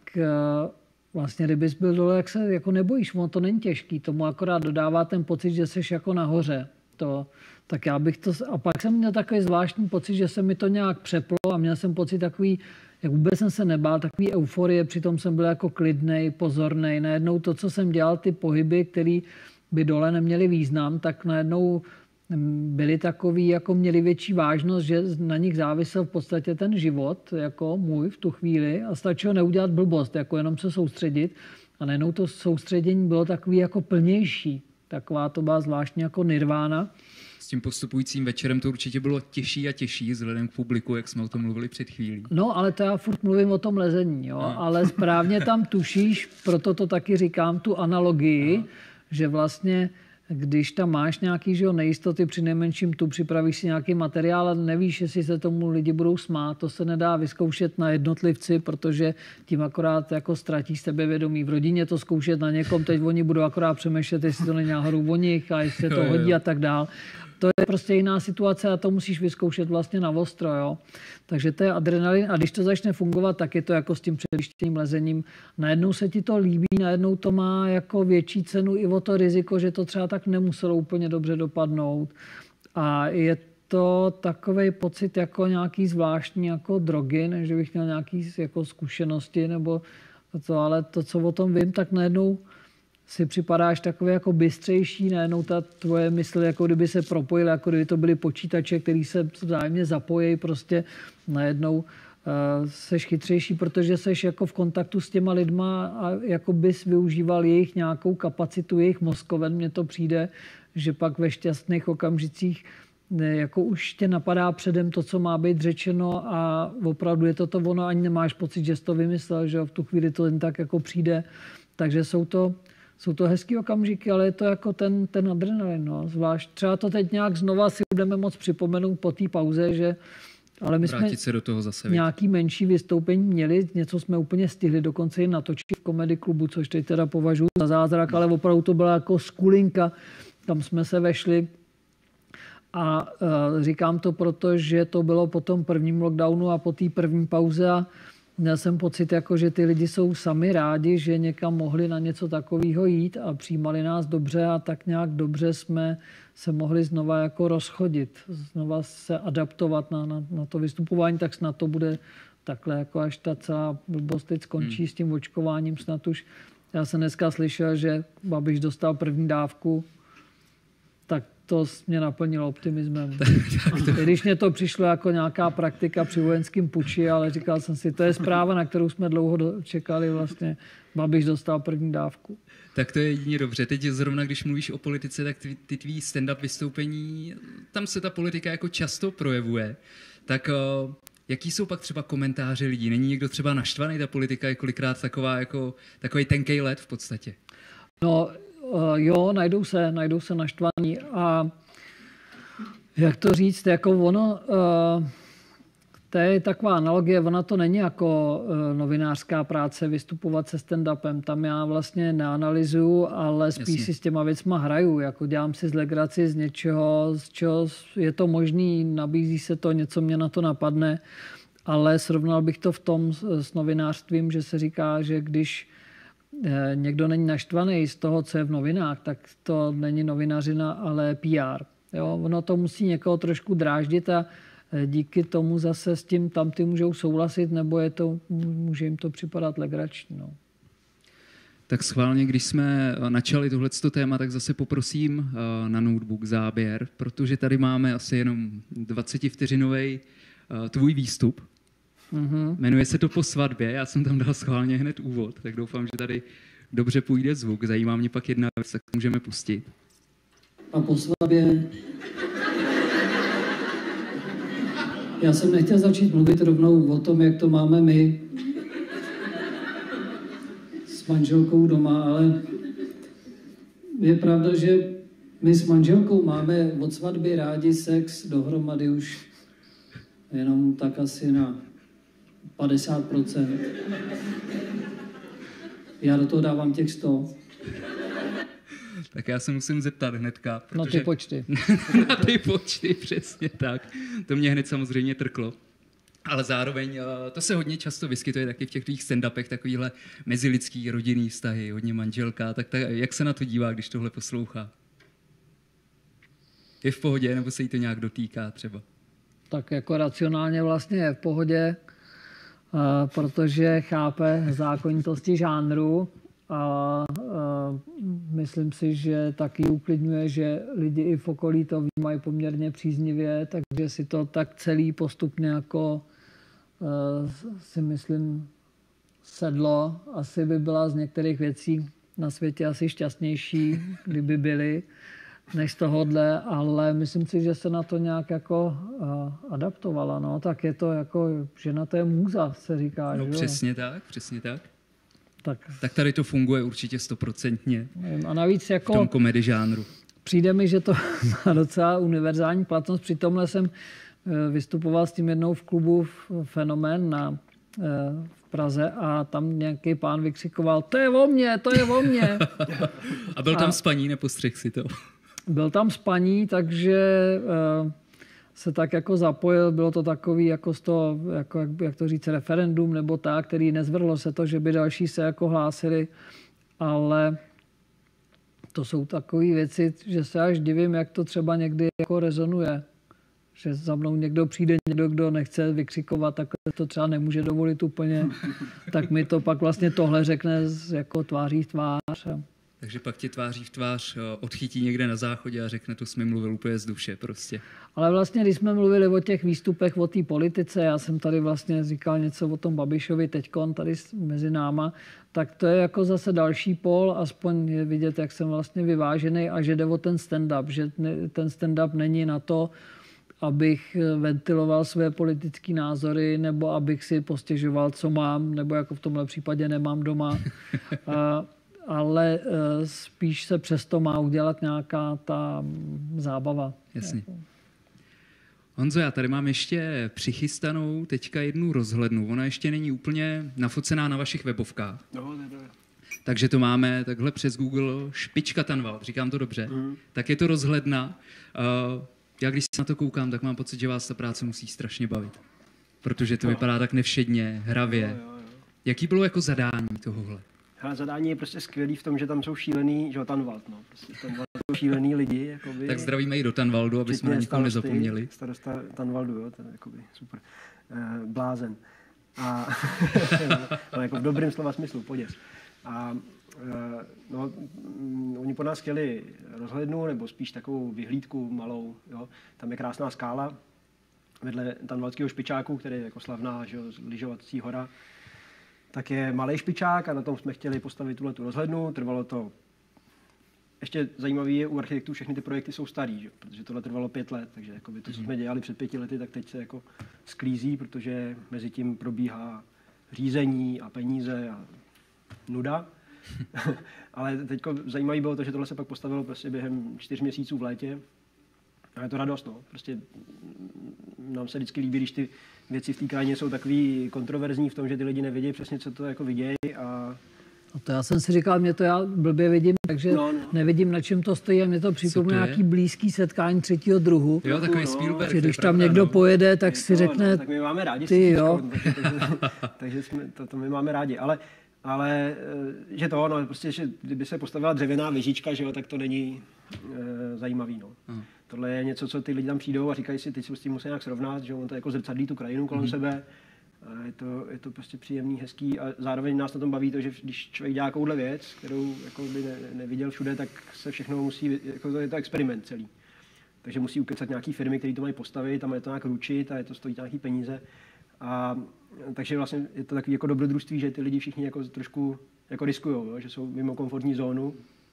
vlastně, kdybys byl dole, jak se jako nebojíš, ono to není těžký, tomu akorát dodává ten pocit, že jsi jako nahoře. To, tak já bych to, a pak jsem měl takový zvláštní pocit, že se mi to nějak přeplo a měl jsem pocit takový, jak vůbec jsem se nebál, takový euforie, přitom jsem byl jako klidnej, pozornej. Najednou to, co jsem dělal, ty pohyby, které by dole neměly význam, tak najednou byli takový, jako měli větší vážnost, že na nich závisel v podstatě ten život, jako můj v tu chvíli a stačilo neudělat blbost, jako jenom se soustředit a najednou to soustředění bylo takový jako plnější. Taková to byla zvláštní jako nirvána. S tím postupujícím večerem to určitě bylo těžší a těžší vzhledem k publiku, jak jsme o tom mluvili před chvílí. No, ale to já furt mluvím o tom lezení, jo? No. Ale správně tam tušíš, proto to taky říkám, tu analogii, no. Že vlastně když tam máš nějaký, že jo, nejistoty, při nejmenším tu připravíš si nějaký materiál a nevíš, jestli se tomu lidi budou smát. To se nedá vyzkoušet na jednotlivci, protože tím akorát jako ztratíš sebevědomí. V rodině to zkoušet na někom, teď oni budou akorát přemýšlet, jestli to není náhodou o nich a jestli se to hodí a tak dál. To je prostě jiná situace a to musíš vyzkoušet vlastně na ostro, jo. Takže to je adrenalin a když to začne fungovat, tak je to jako s tím předjištěným lezením. Najednou se ti to líbí, najednou to má jako větší cenu i o to riziko, že to třeba tak nemuselo úplně dobře dopadnout. A je to takovej pocit jako nějaký zvláštní jako drogy, než že bych měl nějaký jako zkušenosti nebo to, ale to, co o tom vím, tak najednou si připadáš takový jako bystřejší, najednou ta tvoje mysl, jako kdyby se propojily, jako kdyby to byly počítače, který se vzájemně zapojí, prostě najednou uh, seš chytřejší, protože seš jako v kontaktu s těma lidma a jako bys využíval jejich nějakou kapacitu, jejich mozkoven. Mně to přijde, že pak ve šťastných okamžicích jako už tě napadá předem to, co má být řečeno a opravdu je to to ono, ani nemáš pocit, že jsi to vymyslel, že v tu chvíli to jen tak jako přijde. Takže jsou to jsou to hezký okamžiky, ale je to jako ten, ten adrenalin. No. Zvlášť třeba to teď nějak znova si budeme moc připomenout po té pauze, že ale my Vrátit jsme se do toho zase. Nějaký menší vystoupení měli, něco jsme úplně stihli, dokonce i natočit v Comedy Klubu, což teď teda považuji za zázrak, ale opravdu to byla jako skulinka, tam jsme se vešli. A uh, říkám to proto, že to bylo po tom prvním lockdownu a po té první pauze a měl jsem pocit, jako, že ty lidi jsou sami rádi, že někam mohli na něco takového jít a přijímali nás dobře a tak nějak dobře jsme se mohli znova jako rozchodit, znova se adaptovat na, na, na to vystupování, tak snad to bude takhle, jako až ta celá blbost teď skončí hmm. s tím očkováním, snad už. Já jsem dneska slyšel, že Babiš dostal první dávku, tak to mě naplnilo optimismem. Když mě to přišlo jako nějaká praktika při vojenském puči, ale říkal jsem si, to je zpráva, na kterou jsme dlouho čekali vlastně. Babiš dostal první dávku. Tak to je jedině dobře. Teď zrovna, když mluvíš o politice, tak ty, ty tvý stand-up vystoupení, tam se ta politika jako často projevuje. Tak uh, jaký jsou pak třeba komentáře lidí? Není někdo třeba naštvaný? Ta politika je kolikrát taková jako takový tenkej led v podstatě. No, Uh, jo, najdou se, najdou se naštvaní a jak to říct, jako ono, uh, to je taková analogie, ona to není jako uh, novinářská práce vystupovat se stand-upem, tam já vlastně neanalyzuju, ale spíš Jasně. si s těma věcma hraju, jako dělám si z legraci z něčeho, z čeho je to možný, nabízí se to, něco mě na to napadne, ale srovnal bych to v tom s, s novinářstvím, že se říká, že když někdo není naštvaný z toho, co je v novinách, tak to není novinařina, ale P R. Jo? Ono to musí někoho trošku dráždit a díky tomu zase s tím tamty můžou souhlasit, nebo je to, může jim to připadat legrační. No. Tak schválně, když jsme načali tohleto téma, tak zase poprosím na notebook záběr, protože tady máme asi jenom dvacetivteřinový tvůj výstup. Mm-hmm. Jmenuje se to Po svatbě, já jsem tam dal schválně hned úvod, tak doufám, že tady dobře půjde zvuk. Zajímá mě pak jedna věc, tak můžeme pustit. A po svatbě... Já jsem nechtěl začít mluvit rovnou o tom, jak to máme my s manželkou doma, ale je pravda, že my s manželkou máme od svatby rádi sex dohromady už jenom tak asi na padesát procent. Já do toho dávám těch sto. Tak já se musím zeptat hnedka. Protože... Na ty počty. Na ty počty, přesně tak. To mě hned samozřejmě trklo. Ale zároveň to se hodně často vyskytuje taky v těch tvých stand-upech, takovýhle mezilidský rodinný vztahy, hodně manželka. Tak, tak jak se na to dívá, když tohle poslouchá? Je v pohodě, nebo se jí to nějak dotýká třeba? Tak jako racionálně vlastně je v pohodě, protože chápe zákonitosti žánru a myslím si, že taky uklidňuje, že lidi i v okolí to vnímají poměrně příznivě, takže si to tak celý postupně jako si myslím sedlo. Asi by byla z některých věcí na světě asi šťastnější, kdyby byly, než z tohohle, ale myslím si, že se na to nějak jako uh, adaptovala. No. Tak je to jako, žena to je můza, se říká. No že? Přesně tak, přesně tak. Tak, tak tady to funguje určitě stoprocentně. A navíc jako... V tom komedy žánru. Přijde mi, že to má docela univerzální platnost. Při tomhle jsem vystupoval s tím jednou v klubu Fenomén na, v Praze a tam nějaký pán vykřikoval, to je o mně, to je o mně. A byl tam a... s paní, nepostřeh si to? Byl tam s paní, takže uh, se tak jako zapojil. Bylo to takový, jako z toho, jako, jak, jak to říct, referendum nebo tak, který nezvrhlo se to, že by další se jako hlásili, ale to jsou takové věci, že se až divím, jak to třeba někdy jako rezonuje. Že za mnou někdo přijde, někdo, kdo nechce vykřikovat, tak to třeba nemůže dovolit úplně. Tak mi to pak vlastně tohle řekne jako tváří v tvář. Takže pak ti tváří v tvář odchytí někde na záchodě a řekne, to jsi mi mluvil úplně z duše prostě. Ale vlastně, když jsme mluvili o těch výstupech, o té politice, já jsem tady vlastně říkal něco o tom Babišovi teďkon tady mezi náma, tak to je jako zase další pól, aspoň je vidět, jak jsem vlastně vyvážený a že jde o ten stand-up, že ten stand-up není na to, abych ventiloval své politické názory nebo abych si postěžoval, co mám, nebo jako v tomhle případě nemám doma. A, ale spíš se přesto má udělat nějaká ta zábava. Jasně. Honzo, já tady mám ještě přichystanou teďka jednu rozhlednu. Ona ještě není úplně nafocená na vašich webovkách. No, ne, ne. Takže to máme takhle přes Google Špička Tanvald, říkám to dobře. Mm. Tak je to rozhledna. Uh, já když se na to koukám, tak mám pocit, že vás ta práce musí strašně bavit. Protože to no. vypadá tak nevšedně, hravě. Jo, jo, jo. Jaký bylo jako zadání tohohle? Hele, zadání je prostě skvělý v tom, že tam jsou šílený, že Tanvald, no. Prostě Tanvald jsou šílený lidi, jakoby. Tak zdravíme i do Tanvaldu, aby jsme na nikoho nezapomněli. Starosta Tanvaldu, jo, ten jakoby super. E, blázen. A no, jako v dobrém slova smyslu, poděs. A e, no, m, oni po nás chtěli rozhlednu, nebo spíš takovou vyhlídku malou, jo. Tam je krásná skála vedle Tanvaldského špičáku, který je jako slavná, že jo, lyžovací hora. Tak je malý špičák a na tom jsme chtěli postavit tuhle tu rozhlednu. Trvalo to... Ještě zajímavý je, u architektů všechny ty projekty jsou starý, že? Protože tohle trvalo pět let, takže jakoby to, co jsme dělali před pěti lety, tak teď se jako sklízí, protože mezi tím probíhá řízení a peníze a nuda. Ale teď zajímavý bylo to, že tohle se pak postavilo prostě během čtyř měsíců v létě. A je to radost, no. Prostě nám se vždycky líbí, když ty věci v té krajině jsou takový kontroverzní v tom, že ty lidi nevědí přesně, co to jako vidějí. A... a to já jsem si říkal, mě to já blbě vidím, takže no, no. nevidím, na čem to stojí a mě to připomíná nějaký blízký setkání třetího druhu. Jo, takový Spielberg. Když tam pravda, někdo no. pojede, tak si no, řekne, no, tak my máme rádi, ty jo. Takže, takže jsme, to, to my máme rádi, ale Ale že to, no, prostě, že kdyby se postavila dřevěná věžička, že jo, tak to není e, zajímavý, no. Hmm. Tohle je něco, co ty lidi tam přijdou a říkají si, teď se s tím musí nějak srovnat, že on to jako zrcadlí tu krajinu kolem hmm. sebe. A je to, je to prostě příjemný, hezký a zároveň nás na tom baví to, že když člověk dělá takovouhle věc, kterou jako by ne, neviděl všude, tak se všechno musí, jako to je to experiment celý. Takže musí ukecat nějaký firmy, které to mají postavit, tam je to nějak ručit a je to stojí nějaký peníze. A takže vlastně je to takový jako dobrodružství, že ty lidi všichni jako trošku jako riskujou, jo? Že jsou mimo komfortní zónu.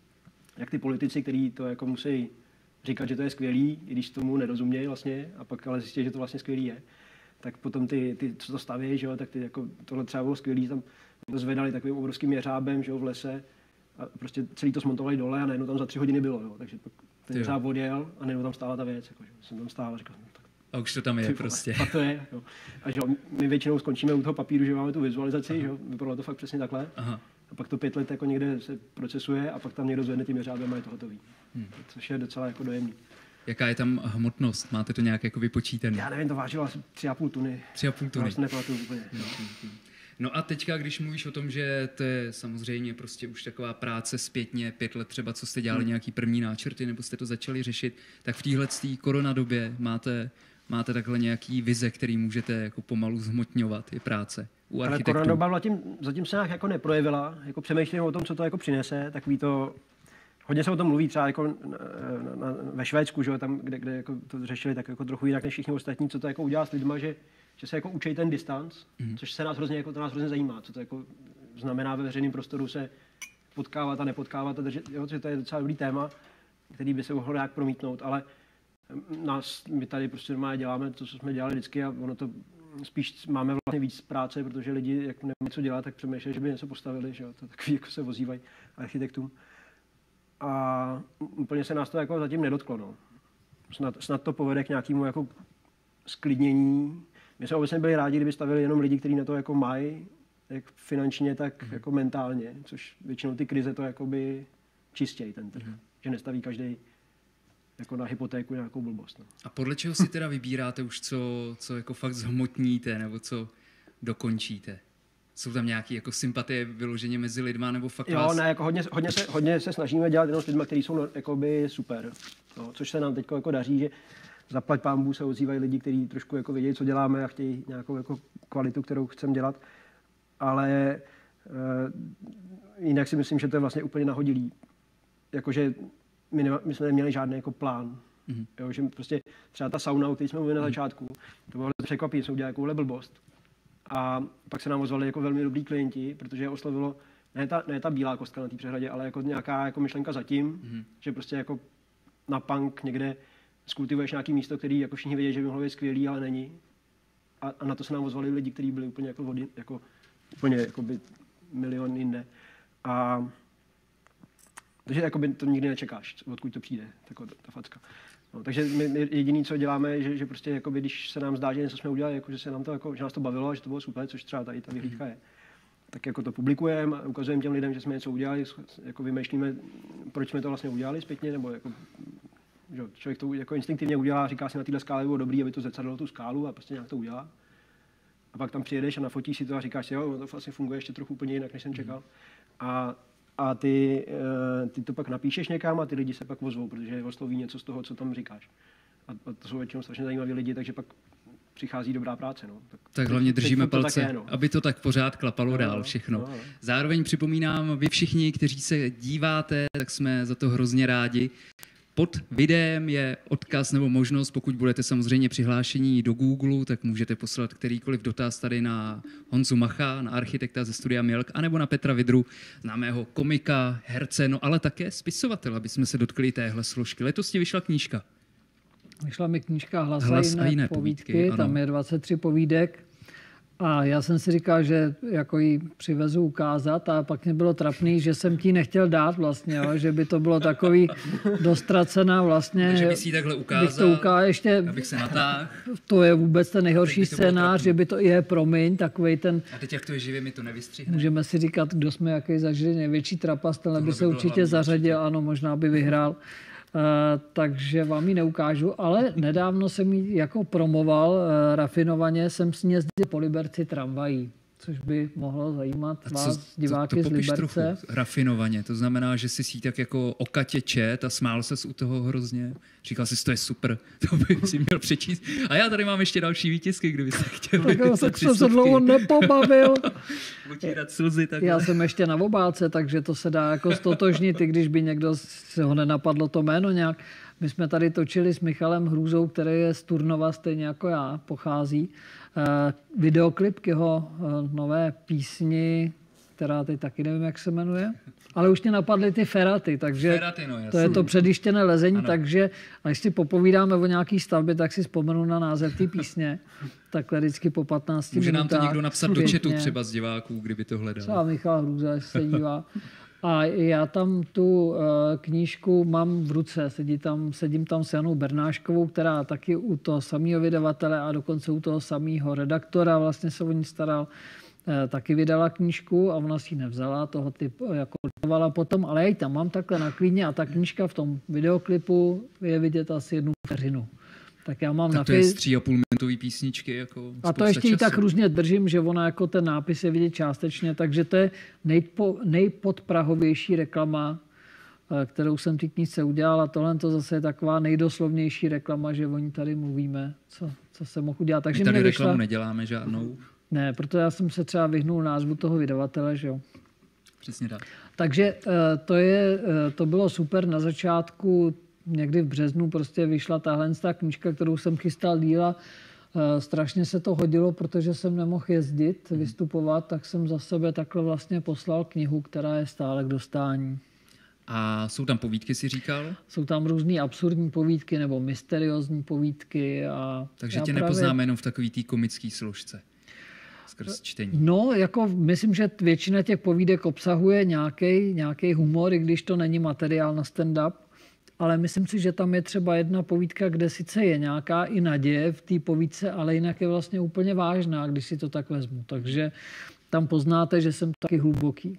Jak ty politici, kteří to jako musí říkat, že to je skvělý, i když tomu nerozumějí vlastně, a pak ale zjistí, že to vlastně skvělý je. Tak potom ty, ty co to staví, že jo, tak ty jako tohle třeba bylo skvělý, tam to zvedali takovým obrovským jeřábem, že jo, v lese a prostě celý to smontovali dole a najednou tam za tři hodiny bylo, jo. Takže ten jeřáb odjel a najednou tam stála ta věc, jako, že jsem tam stál a říkal, no, tak a už to tam je prostě. A to je, jo. A že my většinou skončíme u toho papíru, že máme tu vizualizaci, že vypadalo to fakt přesně takhle. Aha. A pak to pět let jako někde se procesuje a pak tam někdo zvedne tím jeřábem a je to hotový. Hmm. Což je docela jako dojemný. Jaká je tam hmotnost? Máte to nějak jako vypočítané? Já nevím, to vážilo asi tři a půl tuny. Tři a půl tuny. Vlastně nepamatuju úplně. No. No a teďka, když mluvíš o tom, že to je samozřejmě prostě už taková práce zpětně, pět let třeba, co jste dělali hmm. nějaký první náčrty, nebo jste to začali řešit, tak v téhle koronadobě máte máte takhle nějaký vize, který můžete jako pomalu zhmotňovat, je práce u architektů? Ale koronadoba zatím, zatím se nějak jako neprojevila, jako přemýšlím o tom, co to jako přinese, takový to, hodně se o tom mluví třeba jako na, na, ve Švédsku, že, tam, kde, kde jako to řešili tak jako trochu jinak než všichni ostatní, co to jako udělá s lidma, že, že se jako učí ten distanc, mm. což se nás hrozně, jako, to nás hrozně zajímá, co to jako znamená ve veřejném prostoru se potkávat a nepotkávat, a držet, jo, že to je docela dobrý téma, který by se mohl nějak promítnout, ale nás, my tady prostě normálně děláme to, co jsme dělali vždycky a ono to spíš máme vlastně víc práce, protože lidi, jak nemají co dělat, tak přemýšlejí, že by něco postavili, že jo, to takový jako se vozívají architektům. A úplně se nás to jako zatím nedotklo, no. Snad, snad to povede k nějakému jako sklidnění. My jsme obecně byli rádi, kdyby stavili jenom lidi, kteří na to jako mají, jak finančně, tak mm. jako mentálně, což většinou ty krize to jakoby čistějí ten trh, mm. že nestaví každý jako na hypotéku nějakou blbost. No. A podle čeho si teda vybíráte už, co, co jako fakt zhmotníte, nebo co dokončíte? Jsou tam nějaké jako sympatie vyloženě mezi lidma, nebo fakt jo, vás... ne, jako hodně, hodně, se, hodně se snažíme dělat jenom s lidma, kteří jsou no, jakoby super. No, což se nám teď jako daří, že zaplať pánbů se ozývají lidi, kteří trošku jako vědí, co děláme a chtějí nějakou jako kvalitu, kterou chceme dělat. Ale e, jinak si myslím, že to je vlastně úplně nahodilý. Jakože my, nema, my jsme neměli žádný jako plán. Mm-hmm. Jo, že prostě třeba ta sauna, o které jsme mluvili mm-hmm. na začátku, to bylo překvapí, jsme udělali takovouhle blbost. A pak se nám ozvali jako velmi dobrý klienti, protože je oslovilo ne ta, ne ta bílá kostka na té přehradě, ale jako nějaká jako myšlenka zatím, mm-hmm. že prostě jako na punk někde skultivuješ nějaké místo, který jako všichni vědí, že by mohlo být skvělý, ale není. A, a na to se nám ozvali lidi, kteří byli úplně jako vody, jako úplně jako by milion jinde. A Takže jakoby to nikdy nečekáš, odkud to přijde, taková ta facka. No, takže my, my jediné, co děláme, že, že prostě jakoby, když se nám zdá, že něco jsme udělali, jako, že se nám to, jako, že nás to bavilo, že to bylo super, což třeba tady ta vyhlídka je, tak jako to publikujeme, ukazujeme těm lidem, že jsme něco udělali, jako vymýšlíme, proč jsme to vlastně udělali zpětně, nebo jako, že člověk to jako instinktivně udělá, říká si na téhle skále bylo dobrý, aby to zrcadlilo tu skálu a prostě nějak to udělá. A pak tam přijedeš a nafotíš si to a říkáš si, jo, to vlastně funguje ještě trochu úplně jinak, než jsem čekal. A, a ty, ty to pak napíšeš někam a ty lidi se pak ozvou, protože osloví něco z toho, co tam říkáš. A, a to jsou většinou strašně zajímaví lidi, takže pak přichází dobrá práce. No. Tak, tak hlavně držíme palce, je, no. aby to tak pořád klapalo no, dál všechno. No, no. Zároveň připomínám, vy všichni, kteří se díváte, tak jsme za to hrozně rádi. Pod videem je odkaz nebo možnost, pokud budete samozřejmě přihlášení do Google, tak můžete poslat kterýkoliv dotaz tady na Honzu Macha, na architekta ze studia Milk, anebo na Petra Vidru, známého komika, herce, no ale také spisovatele, aby jsme se dotkli téhle složky. Letos ti vyšla knížka. Vyšla mi knížka Hlas, Hlas a jiné povídky, povídky tam je dvacet tři povídek. A já jsem si říkal, že jako ji přivezu ukázat a pak mě bylo trapný, že jsem ti nechtěl dát vlastně, jo, že by to bylo takový dostracená vlastně. Takže bys jí takhle ukázal, to uká, ještě, abych se natáhl. To je vůbec ten nejhorší scénář, že by to je, promiň, takovej ten... A teď jak to je živě, mi to nevystřihne. Můžeme si říkat, kdo jsme jaký zažili největší trapas, tenhle by se určitě zařadil, ano, možná by vyhrál. Uh, takže vám ji neukážu, ale nedávno jsem ji jako promoval uh, rafinovaně, jsem s ní jezdil po Liberci tramvají, což by mohlo zajímat co, vás, diváky to, to z Liberce. Trochu rafinovaně, to znamená, že jsi si tak jako okatě čet a smál ses u toho hrozně. Říkal jsi, to je super, to by si měl přečíst. A já tady mám ještě další výtisky, kdybyste chtěli. Tak tak jsem se dlouho nepobavil. Utírat slzy. Takhle. Já jsem ještě na obálce, takže to se dá jako stotožnit, i když by někdo se ho nenapadlo to jméno nějak. My jsme tady točili s Michalem Hrůzou, který je z Turnova, stejně jako já, pochází. Uh, videoklip k jeho uh, nové písni, která teď taky nevím, jak se jmenuje, ale už mě napadly ty feraty, takže feraty, no, to je to předjištěné lezení, ano. Takže až si popovídáme o nějaký stavbě, tak si vzpomenu na název té písně. Takhle vždycky po patnácti Může minutách. Může nám to někdo napsat do chatu třeba z diváků, kdyby to hledal. Třeba Michal Hrůza se dívá. A já tam tu uh, knížku mám v ruce, sedí tam, sedím tam s Janou Bernáškovou, která taky u toho samého vydavatele a dokonce u toho samého redaktora vlastně se o ní staral, uh, taky vydala knížku a ona si ji nevzala, toho typu jako dovala potom, ale já ji tam mám takhle na klíně a ta knížka v tom videoklipu je vidět asi jednu vteřinu. Tak já mám tak na to je z tří a půl minutový písničky. Jako a to ještě i tak různě držím, že ona jako ten nápis je vidět částečně, takže to je nejpo, nejpodprahovější reklama, kterou jsem ty knížce udělal a tohle to zase je taková nejdoslovnější reklama, že o ní tady mluvíme, co, co se mohu udělat. Takže my tady vyšla... reklamu neděláme žádnou. Ne, proto já jsem se třeba vyhnul názvu toho vydavatele, že jo. Přesně tak. Takže to, je, to bylo super na začátku. Někdy v březnu prostě vyšla tahle knížka, kterou jsem chystal díla. Strašně se to hodilo, protože jsem nemohl jezdit, vystupovat, tak jsem za sebe takhle vlastně poslal knihu, která je stále k dostání. A jsou tam povídky, si říkal? Jsou tam různý absurdní povídky nebo mysteriózní povídky. A takže tě právě... nepoznáme jenom v takový té komické složce skrz čtení. No, jako myslím, že většina těch povídek obsahuje nějaký nějaký humor, i když to není materiál na stand-up. Ale myslím si, že tam je třeba jedna povídka, kde sice je nějaká i naděje v té povídce, ale jinak je vlastně úplně vážná, když si to tak vezmu. Takže tam poznáte, že jsem taky hluboký.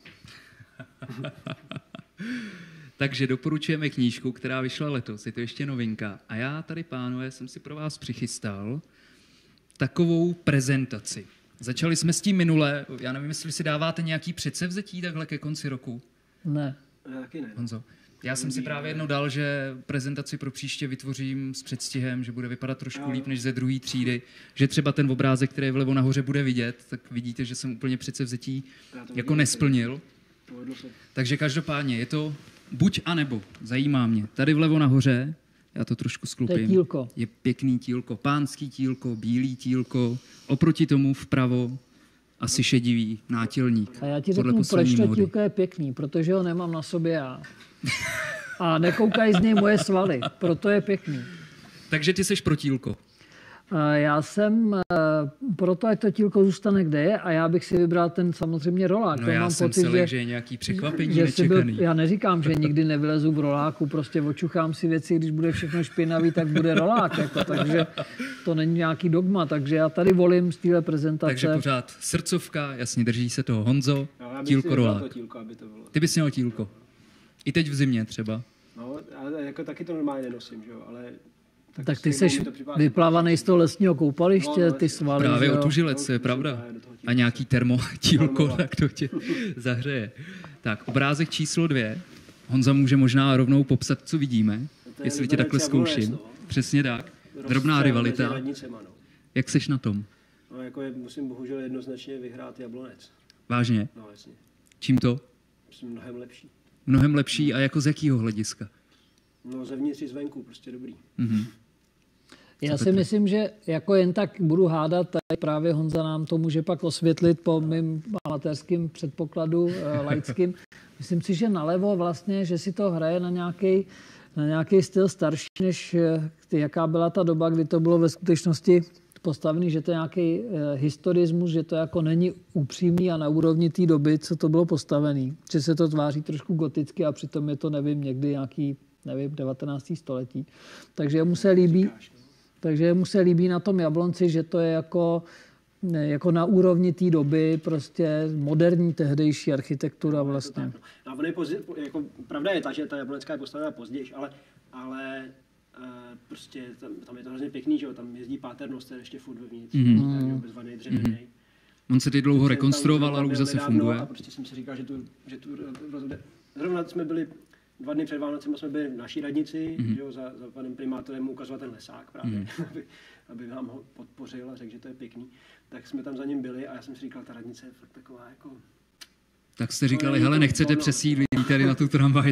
Takže doporučujeme knížku, která vyšla letos. Je to ještě novinka. A já tady, pánové, jsem si pro vás přichystal takovou prezentaci. Začali jsme s tím minule. Já nevím, jestli si dáváte nějaký předsevzetí takhle ke konci roku. Ne. Taky ne. Honzo. Já jsem si právě jednou dal, že prezentaci pro příště vytvořím s předstihem, že bude vypadat trošku líp než ze druhé třídy, že třeba ten obrázek, který je vlevo nahoře, bude vidět, tak vidíte, že jsem úplně předsevzetí jako nesplnil. Takže každopádně je to buď a nebo, zajímá mě. Tady vlevo nahoře, já to trošku sklupím, je, tílko. je pěkný tílko, pánský tílko, bílý tílko, oproti tomu vpravo asi šedivý nátělník. A já ti řeknu, proč to tílko je pěkný, protože ho nemám na sobě já. A nekoukají z něj moje svaly, proto je pěkný. Takže ty seš pro tílko. Já jsem proto ať to tílko zůstane, kde je, a já bych si vybral ten samozřejmě rolák. No to já mám jsem pocit, celý, že, že je nějaký překvapení že nečekaný. Byl, já neříkám, že nikdy nevylezu v roláku, prostě očuchám si věci, když bude všechno špinavý, tak bude rolák. Jako, takže to není nějaký dogma, takže já tady volím z téhle prezentace. Takže pořád srdcovka, jasně, drží se toho Honzo, no, tílko, rolák. To tílko, aby to bylo. Ty bys měl tílko. I teď v zimě třeba. No, ale jako taky to normálně nenosím, že jo, ale... Tak, tak ty jsi vyplávaný z toho lesního koupaliště, no, no, ty svaly. Právě otužilec, je pravda. A nějaký termotílko, tak to tě zahřeje. Tak, obrázek číslo dvě. Honza může možná rovnou popsat, co vidíme, jestli tě takhle zkouším. No. Přesně tak. Drobná rivalita. Jak seš na tom? No, jako je, musím bohužel jednoznačně vyhrát Jablonec. Vážně? No, jasně. Čím to? Myslím, mnohem lepší. Mnohem lepší a jako z jakého hlediska? No, zevnitř i zvenku, prostě dobrý. Mm-hmm. Já si myslím, že jako jen tak budu hádat, tady právě Honza nám to může pak osvětlit po mým amatérským předpokladu e, laickým. Myslím si, že nalevo vlastně, že si to hraje na nějaký na nějaký styl starší, než jaká byla ta doba, kdy to bylo ve skutečnosti postavený, že to je nějaký e, historismus, že to jako není upřímný a na úrovni té doby, co to bylo postavený. Že se to tváří trošku goticky a přitom je to, nevím, někdy nějaký, nevím, devatenáctého století. Takže mu se líbí... Takže mu se líbí na tom Jablonci, že to je jako, ne, jako na úrovni té doby, prostě moderní tehdejší architektura vlastně. No, no, pozdě, jako, pravda je ta, že ta Jablonecká je postavena později, ale, ale uh, prostě tam, tam je to hrozně pěkný, že jo, tam jezdí páternost, ještě furt vevnitř, mm-hmm. takže bezvaný dřevěný. Mm-hmm. On se teď dlouho rekonstruoval, ale už zase funguje. A prostě jsem si říkal, že tu, že tu rozhodne. Zrovna jsme byli dva dny před Vánocem jsme byli v naší radnici, mm-hmm. že jo, za, za panem primátorem ukazovat ten lesák právě, mm-hmm. aby, aby nám ho podpořil a řekl, že to je pěkný. Tak jsme tam za ním byli a já jsem si říkal, ta radnice je fakt taková jako... Tak jste říkali, hele, nechcete ono, přesídlit tady na tu tramvaj,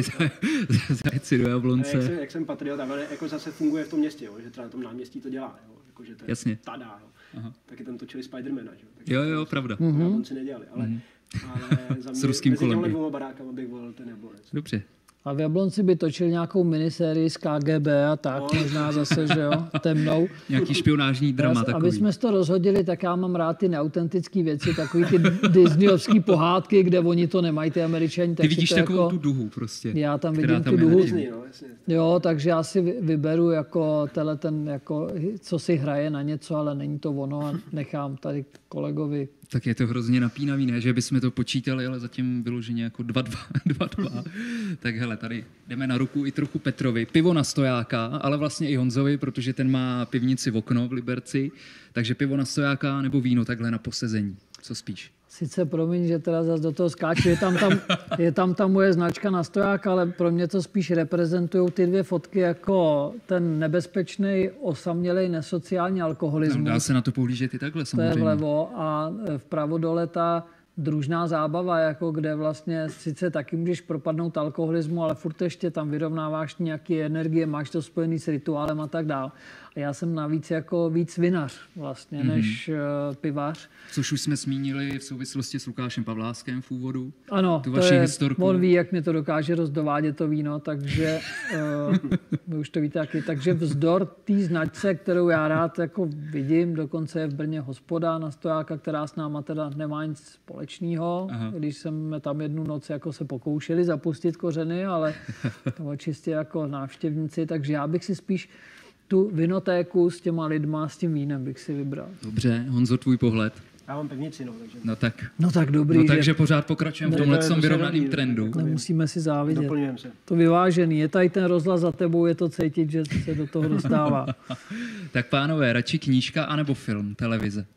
zajet si do Jablonce. Jak jsem, jak jsem patriot, ale jako zase funguje v tom městě, jo, že třeba na tom náměstí to dělá, jo, jako, že to je Jasně. Tada, jo. Taky tam točili Spidermana, jo. Tak jo, jo, pravda. To Jablonci nedělali, ale, mm-hmm. ale za mě, s ruským kolem. Mezi těmhle barákama bych volil ten Jablonec. Dobře. A v Jablonci by točil nějakou minisérii z K G B a tak, no. Možná zase, že jo, temnou. Nějaký špionážní drama Já, takový. Aby jsme to rozhodili, tak já mám rád ty neautentické věci, takový ty disneyovský pohádky, kde oni to nemají, ty Američani. Ty vidíš to takovou jako, tu duhu prostě. Já tam vidím tam tu duhu. Disney, no, jo, takže já si vyberu jako tenhle ten, jako, co si hraje na něco, ale není to ono a nechám tady kolegovi. Tak je to hrozně napínavý, ne? Že bychom to počítali, ale zatím vyloženě jako dva dva. dva, dva. Tak hele, tady jdeme na ruku i trochu Petrovi. Pivo na stojáka, ale vlastně i Honzovi, protože ten má pivnici v Okno v Liberci. Takže pivo na stojáka nebo víno takhle na posezení. Co spíš? Sice promiň, že teda zase do toho skáču, je tam, tam, je tam ta moje značka na stoják, ale pro mě to spíš reprezentují ty dvě fotky jako ten nebezpečný, osamělej, nesociální alkoholismus. No, dá se na to pohlížet i takhle samozřejmě. To je vlevo a vpravo dole ta družná zábava, jako kde vlastně sice taky můžeš propadnout alkoholismu, ale furt ještě tam vyrovnáváš nějaké energie, máš to spojený s rituálem a tak dále. A já jsem navíc jako víc vinař vlastně, mm-hmm. než uh, pivař. Což už jsme zmínili v souvislosti s Lukášem Pavláskem v úvodu. Ano, tu to vaši je, historku. On ví, jak mě to dokáže rozdovádět to víno, takže uh, vy už to víte taky. Takže vzdor té značce, kterou já rád jako vidím, dokonce je v Brně hospoda na stojáka, která s náma teda nemá nic společného. Když jsme tam jednu noc jako se pokoušeli zapustit kořeny, ale to bylo čistě jako návštěvníci, takže já bych si spíš tu vinotéku s těma lidma, s tím vínem bych si vybral. Dobře, Honzo, tvůj pohled. Já mám pivnici, no, takže... No tak, no tak dobrý, no, takže že... pořád pokračujeme v tomhle vyrovnaným trendu. Nemusíme si závidět. Doplňujeme se. To vyvážený. Je tady ten rozhlas za tebou, je to cítit, že se do toho dostává. Tak pánové, radši knížka anebo film, televize?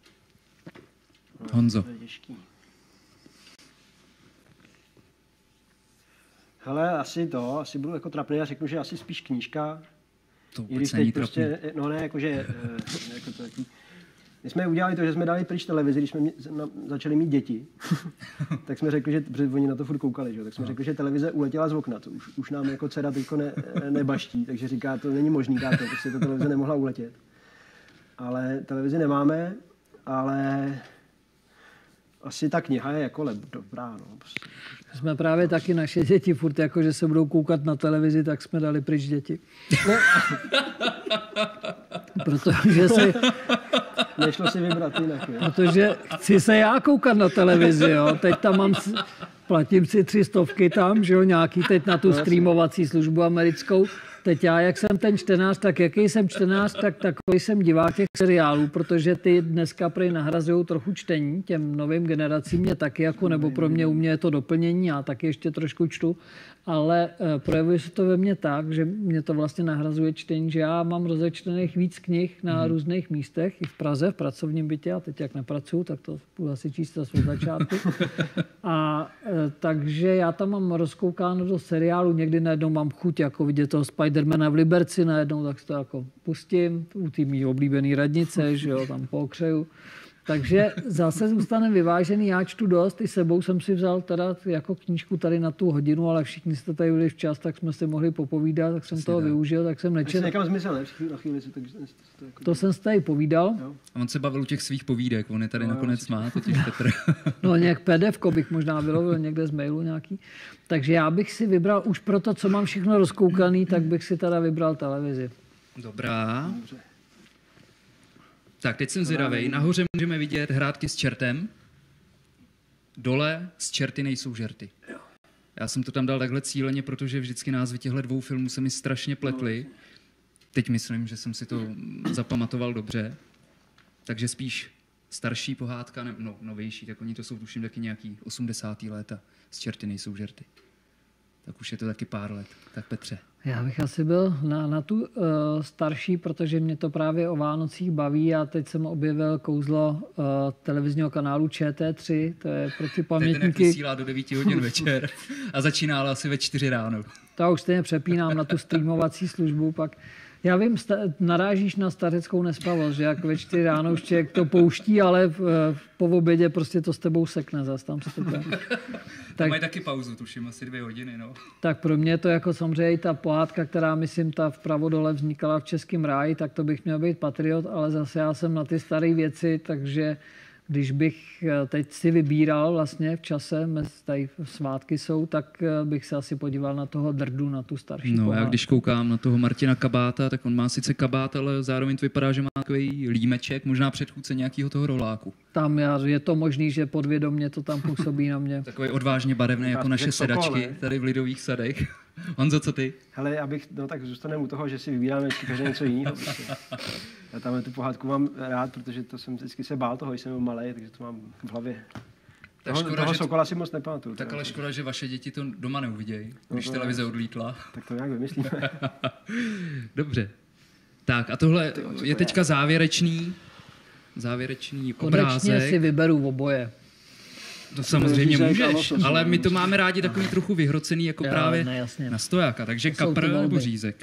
No, Honzo. To je těžký. Hele, asi to, asi budu jako trapný a řeknu, že asi spíš knížka. To vůbec není prostě, no ne, jakože, jako to jaký. My jsme udělali to, že jsme dali pryč televizi, když jsme mě, na, začali mít děti, tak jsme řekli, že, protože oni na to furt koukali, že? Tak jsme řekli, že televize uletěla z okna, to už, už nám jako dcera teďko ne, nebaští, takže říká, to není možný, táto, prostě ta televize nemohla uletět. Ale televizi nemáme, ale asi ta kniha je jako lep, dobrá, no. Prostě. Jsme právě taky naše děti furt jako, že se budou koukat na televizi, tak jsme dali pryč děti. No. Protože si, Nešlo si vybrat jinak. Jo? Protože chci se já koukat na televizi, jo. Teď tam mám, platím si tři stovky tam, že jo, nějaký teď na tu streamovací službu americkou. Teď já, jak jsem ten čtenář, tak jaký jsem čtenář, tak takový jsem divák těch seriálů, protože ty dneska prej nahrazují trochu čtení těm novým generacím, mě taky jako, nebo pro mě u mě je to doplnění, já taky ještě trošku čtu, ale projevuje se to ve mně tak, že mě to vlastně nahrazuje čtení, že já mám rozečtených víc knih na hmm. různých místech, i v Praze, v pracovním bytě, a teď jak nepracuju, tak to budu asi číst od začátku. A takže já tam mám rozkoukáno do seriálu, někdy najednou mám chuť jako vidět toho Spidermana v Liberci najednou, tak to jako pustím, u té mý oblíbený radnice, že jo, tam pokřeju. Takže zase zůstane vyvážený, já čtu dost, i sebou jsem si vzal teda jako knížku tady na tu hodinu, ale všichni jste tady byli včas, tak jsme si mohli popovídat, tak jsem Přesně toho tak. využil, tak jsem nečetl. Jsi někam zmizel, ne? Na chvíli si to, to, jako... to jsem si tady povídal. Jo. A on se bavil u těch svých povídek, on je tady no, nakonec má, totiž Petr. No nějak P D F ko bych možná vylovil někde z mailu nějaký. Takže já bych si vybral, už pro to, co mám všechno rozkoukaný, tak bych si teda vybral televizi. Dobrá. Dobře. Tak, teď jsem zvědavej. Nahoře můžeme vidět Hrátky s čertem. Dole z čerty nejsou žerty. Já jsem to tam dal takhle cíleně, protože vždycky názvy těchto dvou filmů se mi strašně pletly. Teď myslím, že jsem si to zapamatoval dobře. Takže spíš starší pohádka, ne, no, novější, tak oni to jsou tuším taky nějaký osmdesátá léta. Z čerty nejsou žerty. Tak už je to taky pár let. Tak Petře. Já bych asi byl na, na tu uh, starší, protože mě to právě o Vánocích baví a teď jsem objevil kouzlo uh, televizního kanálu Č T tři, to je pro ty pamětníky. To je ten, jak vysílá do devíti hodin večer a začíná ale asi ve čtyři ráno. To už stejně přepínám na tu streamovací službu, pak já vím, narážíš na stařeckou nespavost, že jak ve čtyři ráno už člověk to pouští, ale v, po obědě prostě to s tebou sekne zase. Tam se to tak mají taky pauzu, tuším, asi dvě hodiny, no. Tak pro mě to jako samozřejmě ta pohádka, která myslím ta vpravo dole vznikala v Českém ráji, tak to bych měl být patriot, ale zase já jsem na ty staré věci, takže když bych teď si vybíral vlastně v čase, tady svátky jsou, tak bych se asi podíval na toho Drdu, na tu starší No pohádku. Já když koukám na toho Martina Kabáta, tak on má sice kabát, ale zároveň to vypadá, že má takový límeček, možná předchůdce nějakého toho roláku. Tam je to možný, že podvědomě to tam působí na mě. Takový odvážně barevný, jako naše sedačky tady v Lidových sadech. Honzo, co ty? Hele, já bych, no tak zůstaneme u toho, že si vybíráme vždycky každý něco jiného. Já tam tu pohádku mám rád, protože to jsem vždycky se bál toho, když jsem byl malej, takže to mám v hlavě. Tak toho, škoda, toho Sokola si moc nepamatuju. Tak ale škoda, že vaše děti to doma neuvidějí, když no, televize odlítla. Tak to nějak vymyslíme. Dobře. Tak a tohle Ty, je teďka závěrečný, závěrečný obrázek. Konečně si vyberu oboje. To samozřejmě můžeš, ale my to máme rádi takový trochu vyhrocený, jako jo, právě ne, na stojáka. Takže kapr nebo řízek?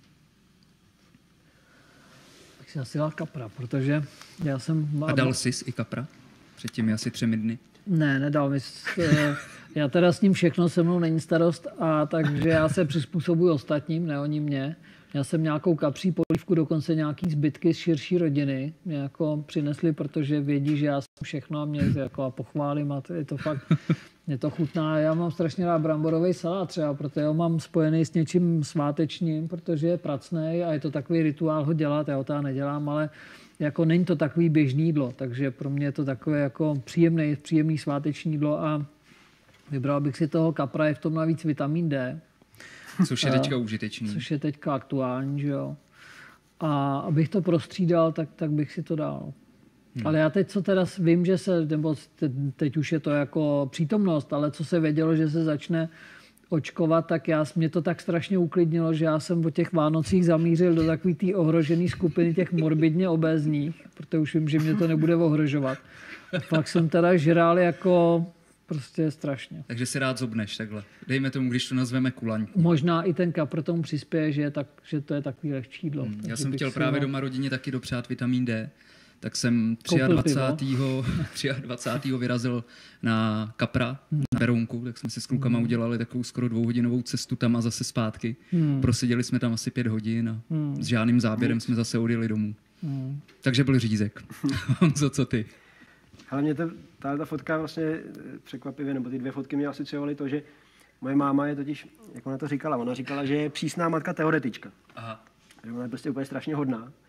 Tak si asi dal kapra, protože já jsem... A dal jsi i kapra? Před těmi asi třemi dny? Ne, nedal mi. Já teda s ním všechno, se mnou není starost, a takže já se přizpůsobuji ostatním, ne oni mě. Já jsem nějakou kapří polívku, dokonce nějaký zbytky z širší rodiny mě jako přinesli, protože vědí, že já jsem všechno a mě jako a pochválím a to je to fakt, mě to chutná. Já mám strašně rád bramborový salát třeba, protože ho mám spojený s něčím svátečním, protože je pracnej a je to takový rituál ho dělat, já ho teda nedělám, ale jako není to takový běžný jídlo, takže pro mě je to takové jako příjemný, příjemný sváteční jídlo a vybral bych si toho kapra, je v tom navíc vitamin D. Což je teďka užitečný. Což je teďka aktuální, že jo. A abych to prostřídal, tak, tak bych si to dal. Hmm. Ale já teď, co teda vím, že se, nebo teď už je to jako přítomnost, ale co se vědělo, že se začne očkovat, tak já, mě to tak strašně uklidnilo, že já jsem o těch Vánocích zamířil do takové té ohrožené skupiny těch morbidně obézních, protože už vím, že mě to nebude ohrožovat. Pak jsem teda žral jako prostě strašně. Takže si rád zobneš takhle. Dejme tomu, když to nazveme kulantní. Možná i ten kapr tomu přispěje, že, je tak, že to je takový lehčí jídlo. Hmm. Já jsem chtěl právě doma rodině taky dopřát vitamin D, tak jsem dvacátého třetího dvacátého vyrazil na kapra, hmm. na Berounku, tak jsme si s klukama hmm. udělali takovou skoro dvouhodinovou cestu tam a zase zpátky. Hmm. Proseděli jsme tam asi pět hodin a hmm. s žádným záběrem jsme zase odjeli domů. Hmm. Takže byl řízek. Honzo, co ty? Ale mě to, ta, ta fotka vlastně překvapivě, nebo ty dvě fotky mě asociovaly to, že moje máma je totiž, jak ona to říkala, ona říkala, že je přísná matka teoretička. Aha. Že ona je prostě úplně strašně hodná.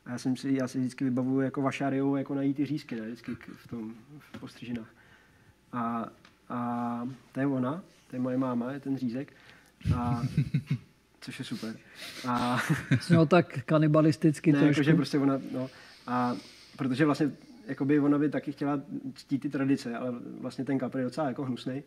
A já, jsem si, já si vždycky vybavuju jako vašáriou jako najít ty řízky, ne? Vždycky v tom v postřižinách. A, a to je ona, to je moje máma, je ten řízek. A, což je super. A, no tak kanibalisticky ne, trošku. Jakože prostě ona, no, a protože vlastně jakoby ona by taky chtěla ctít ty tradice, ale vlastně ten kapr je docela jako hnusnej.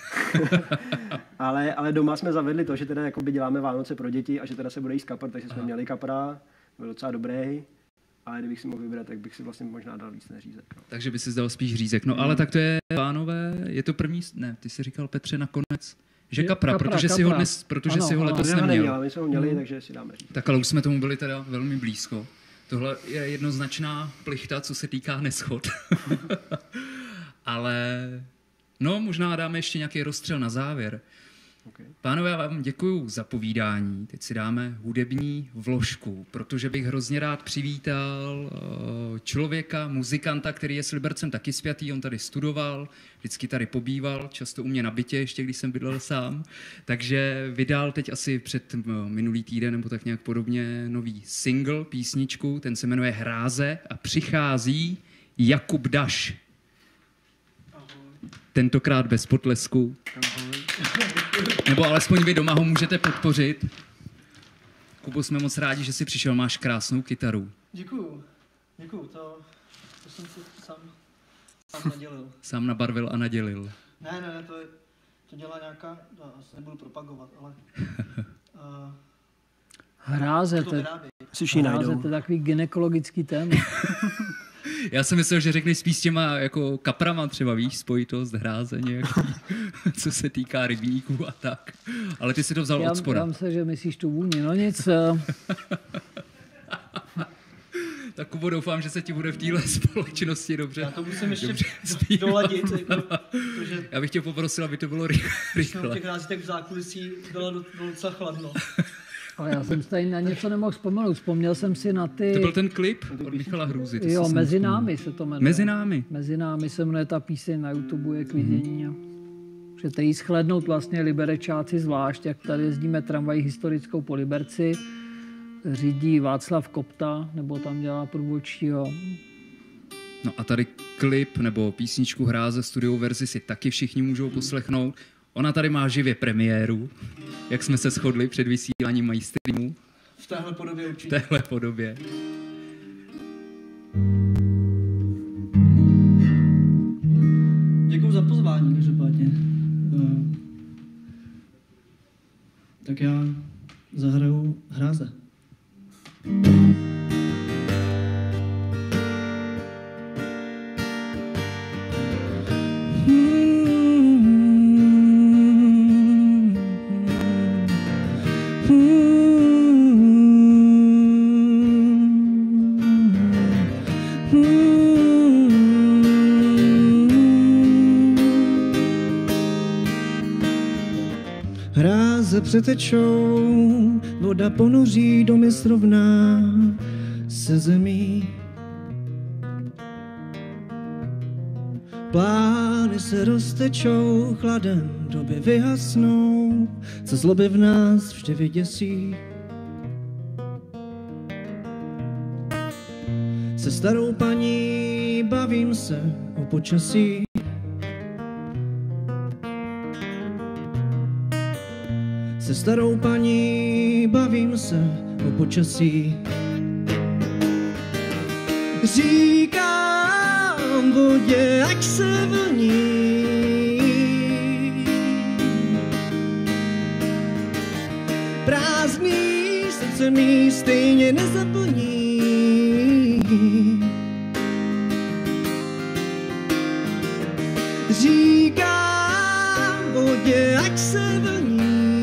ale, ale doma jsme zavedli to, že teda jakoby děláme Vánoce pro děti a že teda se bude jíst kapr, takže jsme Aha. měli kapra, byl docela dobrý. Ale kdybych si mohl vybrat, tak bych si vlastně možná dal víc neřízek. No. Takže by si dal spíš řízek. No, ale tak to je, pánové, je to první, ne, ty jsi říkal, Petře, nakonec, že kapra, kapra protože, kapra. Si ho, dnes, protože ano, si ho letos ano, neměl. neměl. My jsme ho měli, hmm. takže si dáme řízek. Tak ale už jsme tomu byli teda velmi blízko. Tohle je jednoznačná plichta, co se týká neschod. Ale no, možná dáme ještě nějaký rozstřel na závěr. Okay. Pánové, já vám děkuju za povídání. Teď si dáme hudební vložku, protože bych hrozně rád přivítal člověka, muzikanta, který je s Libercem taky spjatý. On tady studoval, vždycky tady pobýval, často u mě na bytě, ještě když jsem bydlel sám. Takže vydal teď asi před minulý týden, nebo tak nějak podobně, nový single, písničku. Ten se jmenuje Hráze a přichází Jakub Daš. Tentokrát bez potlesku. Nebo alespoň vy doma ho můžete podpořit. Kubo, jsme moc rádi, že jsi přišel, máš krásnou kytaru. Děkuju, děkuju, to, to jsem si sám, sám nadělil. Sám nabarvil a nadělil. Ne, ne, ne, to, je, to dělá nějaká, no, asi nebudu propagovat, ale... Uh, Hráze, to, hráze, to je takový gynekologický téma. Já jsem myslel, že řekneš spíš s těma jako kaprama třeba, víš, spojitost, hráze nějaký, co se týká rybníků a tak. Ale ty si to vzal já, od spoda. Já myslím, že myslíš tu vůni, no nic. Tak Kubo, doufám, že se ti bude v téhle společnosti dobře. Já to musím ještě doladit. Jako, protože já bych tě poprosil, aby to bylo rychle. Když jsem těch rází, tak v zákulisí bylo docela chladno. Ale já jsem tady na něco nemohl vzpomenout. Vzpomněl jsem si na ty... To byl ten klip od Michala Hrůzy. Jo, Mezi námi se to jmenuje. Mezi námi. Mezi námi se jmenuje ta píseň, na YouTube je k vidění. Mm. Můžete jí shlédnout vlastně Liberečáci zvlášť, jak tady jezdíme tramvají historickou po Liberci. Řídí Václav Kopta, nebo tam dělá průvodčího. No a tady klip nebo písničku Hráze studiovou verzi si taky všichni můžou poslechnout. Ona tady má živě premiéru, jak jsme se shodli před vysíláním mají streamu. V téhle podobě určitě. V téhle podobě. Děkuju za pozvání, každopádně. Uh, tak já zahraju Hráze. Hráze přetečou, voda ponoří, domy srovná se zemí. Plány se roztečou, chladem doby vyhasnou, co zloby v nás vždy vyděsí. Se starou paní bavím se o počasí. Se starou paní bavím se o počasí. Říkám vodě, ať se vlní. Prázdný srdce mý stejně nezaplní. Říkám vodě, ať se vlní.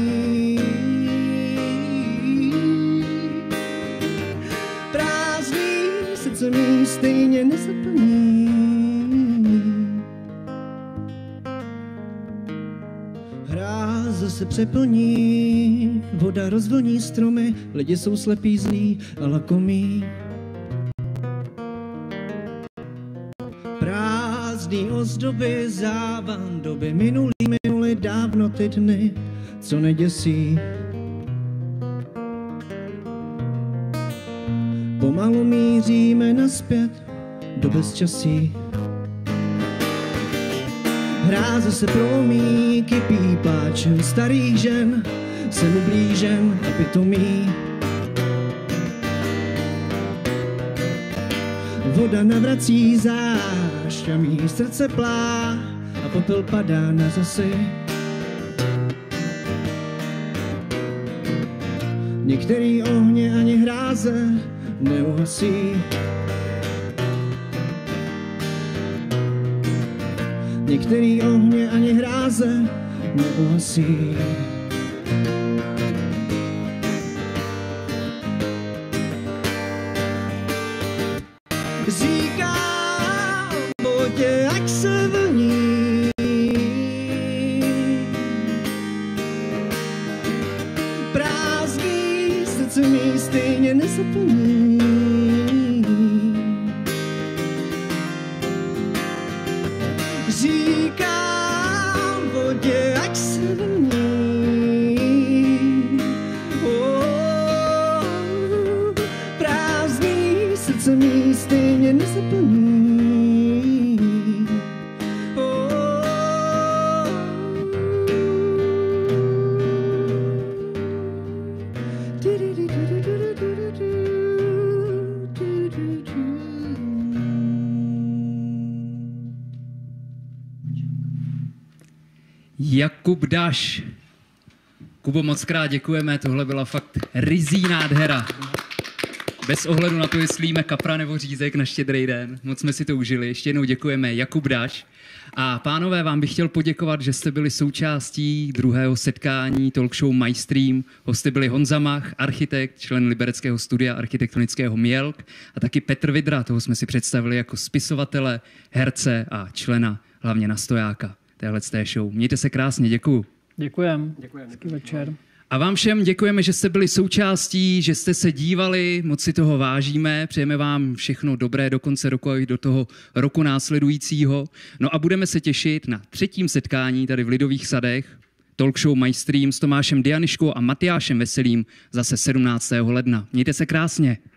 Se mi stejně nezaplní. Hráze se přeplní, voda rozvlní stromy, lidi jsou slepí, zlí a lakomí. Prázdný ozdoby, závan doby minulý, minuli dávno ty dny, co neděsí. pomalu míříme naspět do bezčasí. Hráze se promí, kypí pláčem starých žen, jsem ublížen a pitomý. Voda navrací zášť a mý srdce plá a popel padá na zasy. Některý ohně ani hráze neuhasí. Některý ohně ani hráze neuhasí. Říkám vodě, ať se vlní, prázdný srdce mi stejně nezaplní. Říkám vodě, ať se vlní, oh, prázdný srdce mi stejně nezaplní. Jakub Daš. Kubo, moc krát děkujeme, tohle byla fakt rizí nádhera. Bez ohledu na to, jestli jíme kapra nebo řízek na Štědrý den. Moc jsme si to užili. Ještě jednou děkujeme, Jakub Daš. A pánové, vám bych chtěl poděkovat, že jste byli součástí druhého setkání talk show MyStream. Hosty byli Honza Mach, architekt, člen libereckého studia architektonického Mělk, a taky Petr Vidra, toho jsme si představili jako spisovatele, herce a člena, hlavně nastojáka téhleté show. Mějte se krásně, děkuju. Děkujem. Děkujem. Hezký večer. A vám všem děkujeme, že jste byli součástí, že jste se dívali, moc si toho vážíme, přejeme vám všechno dobré do konce roku a do toho roku následujícího. No a budeme se těšit na třetím setkání tady v Lidových sadech, talk show MyStream s Tomášem Dianiškou a Matyášem Veselým zase sedmnáctého ledna. Mějte se krásně.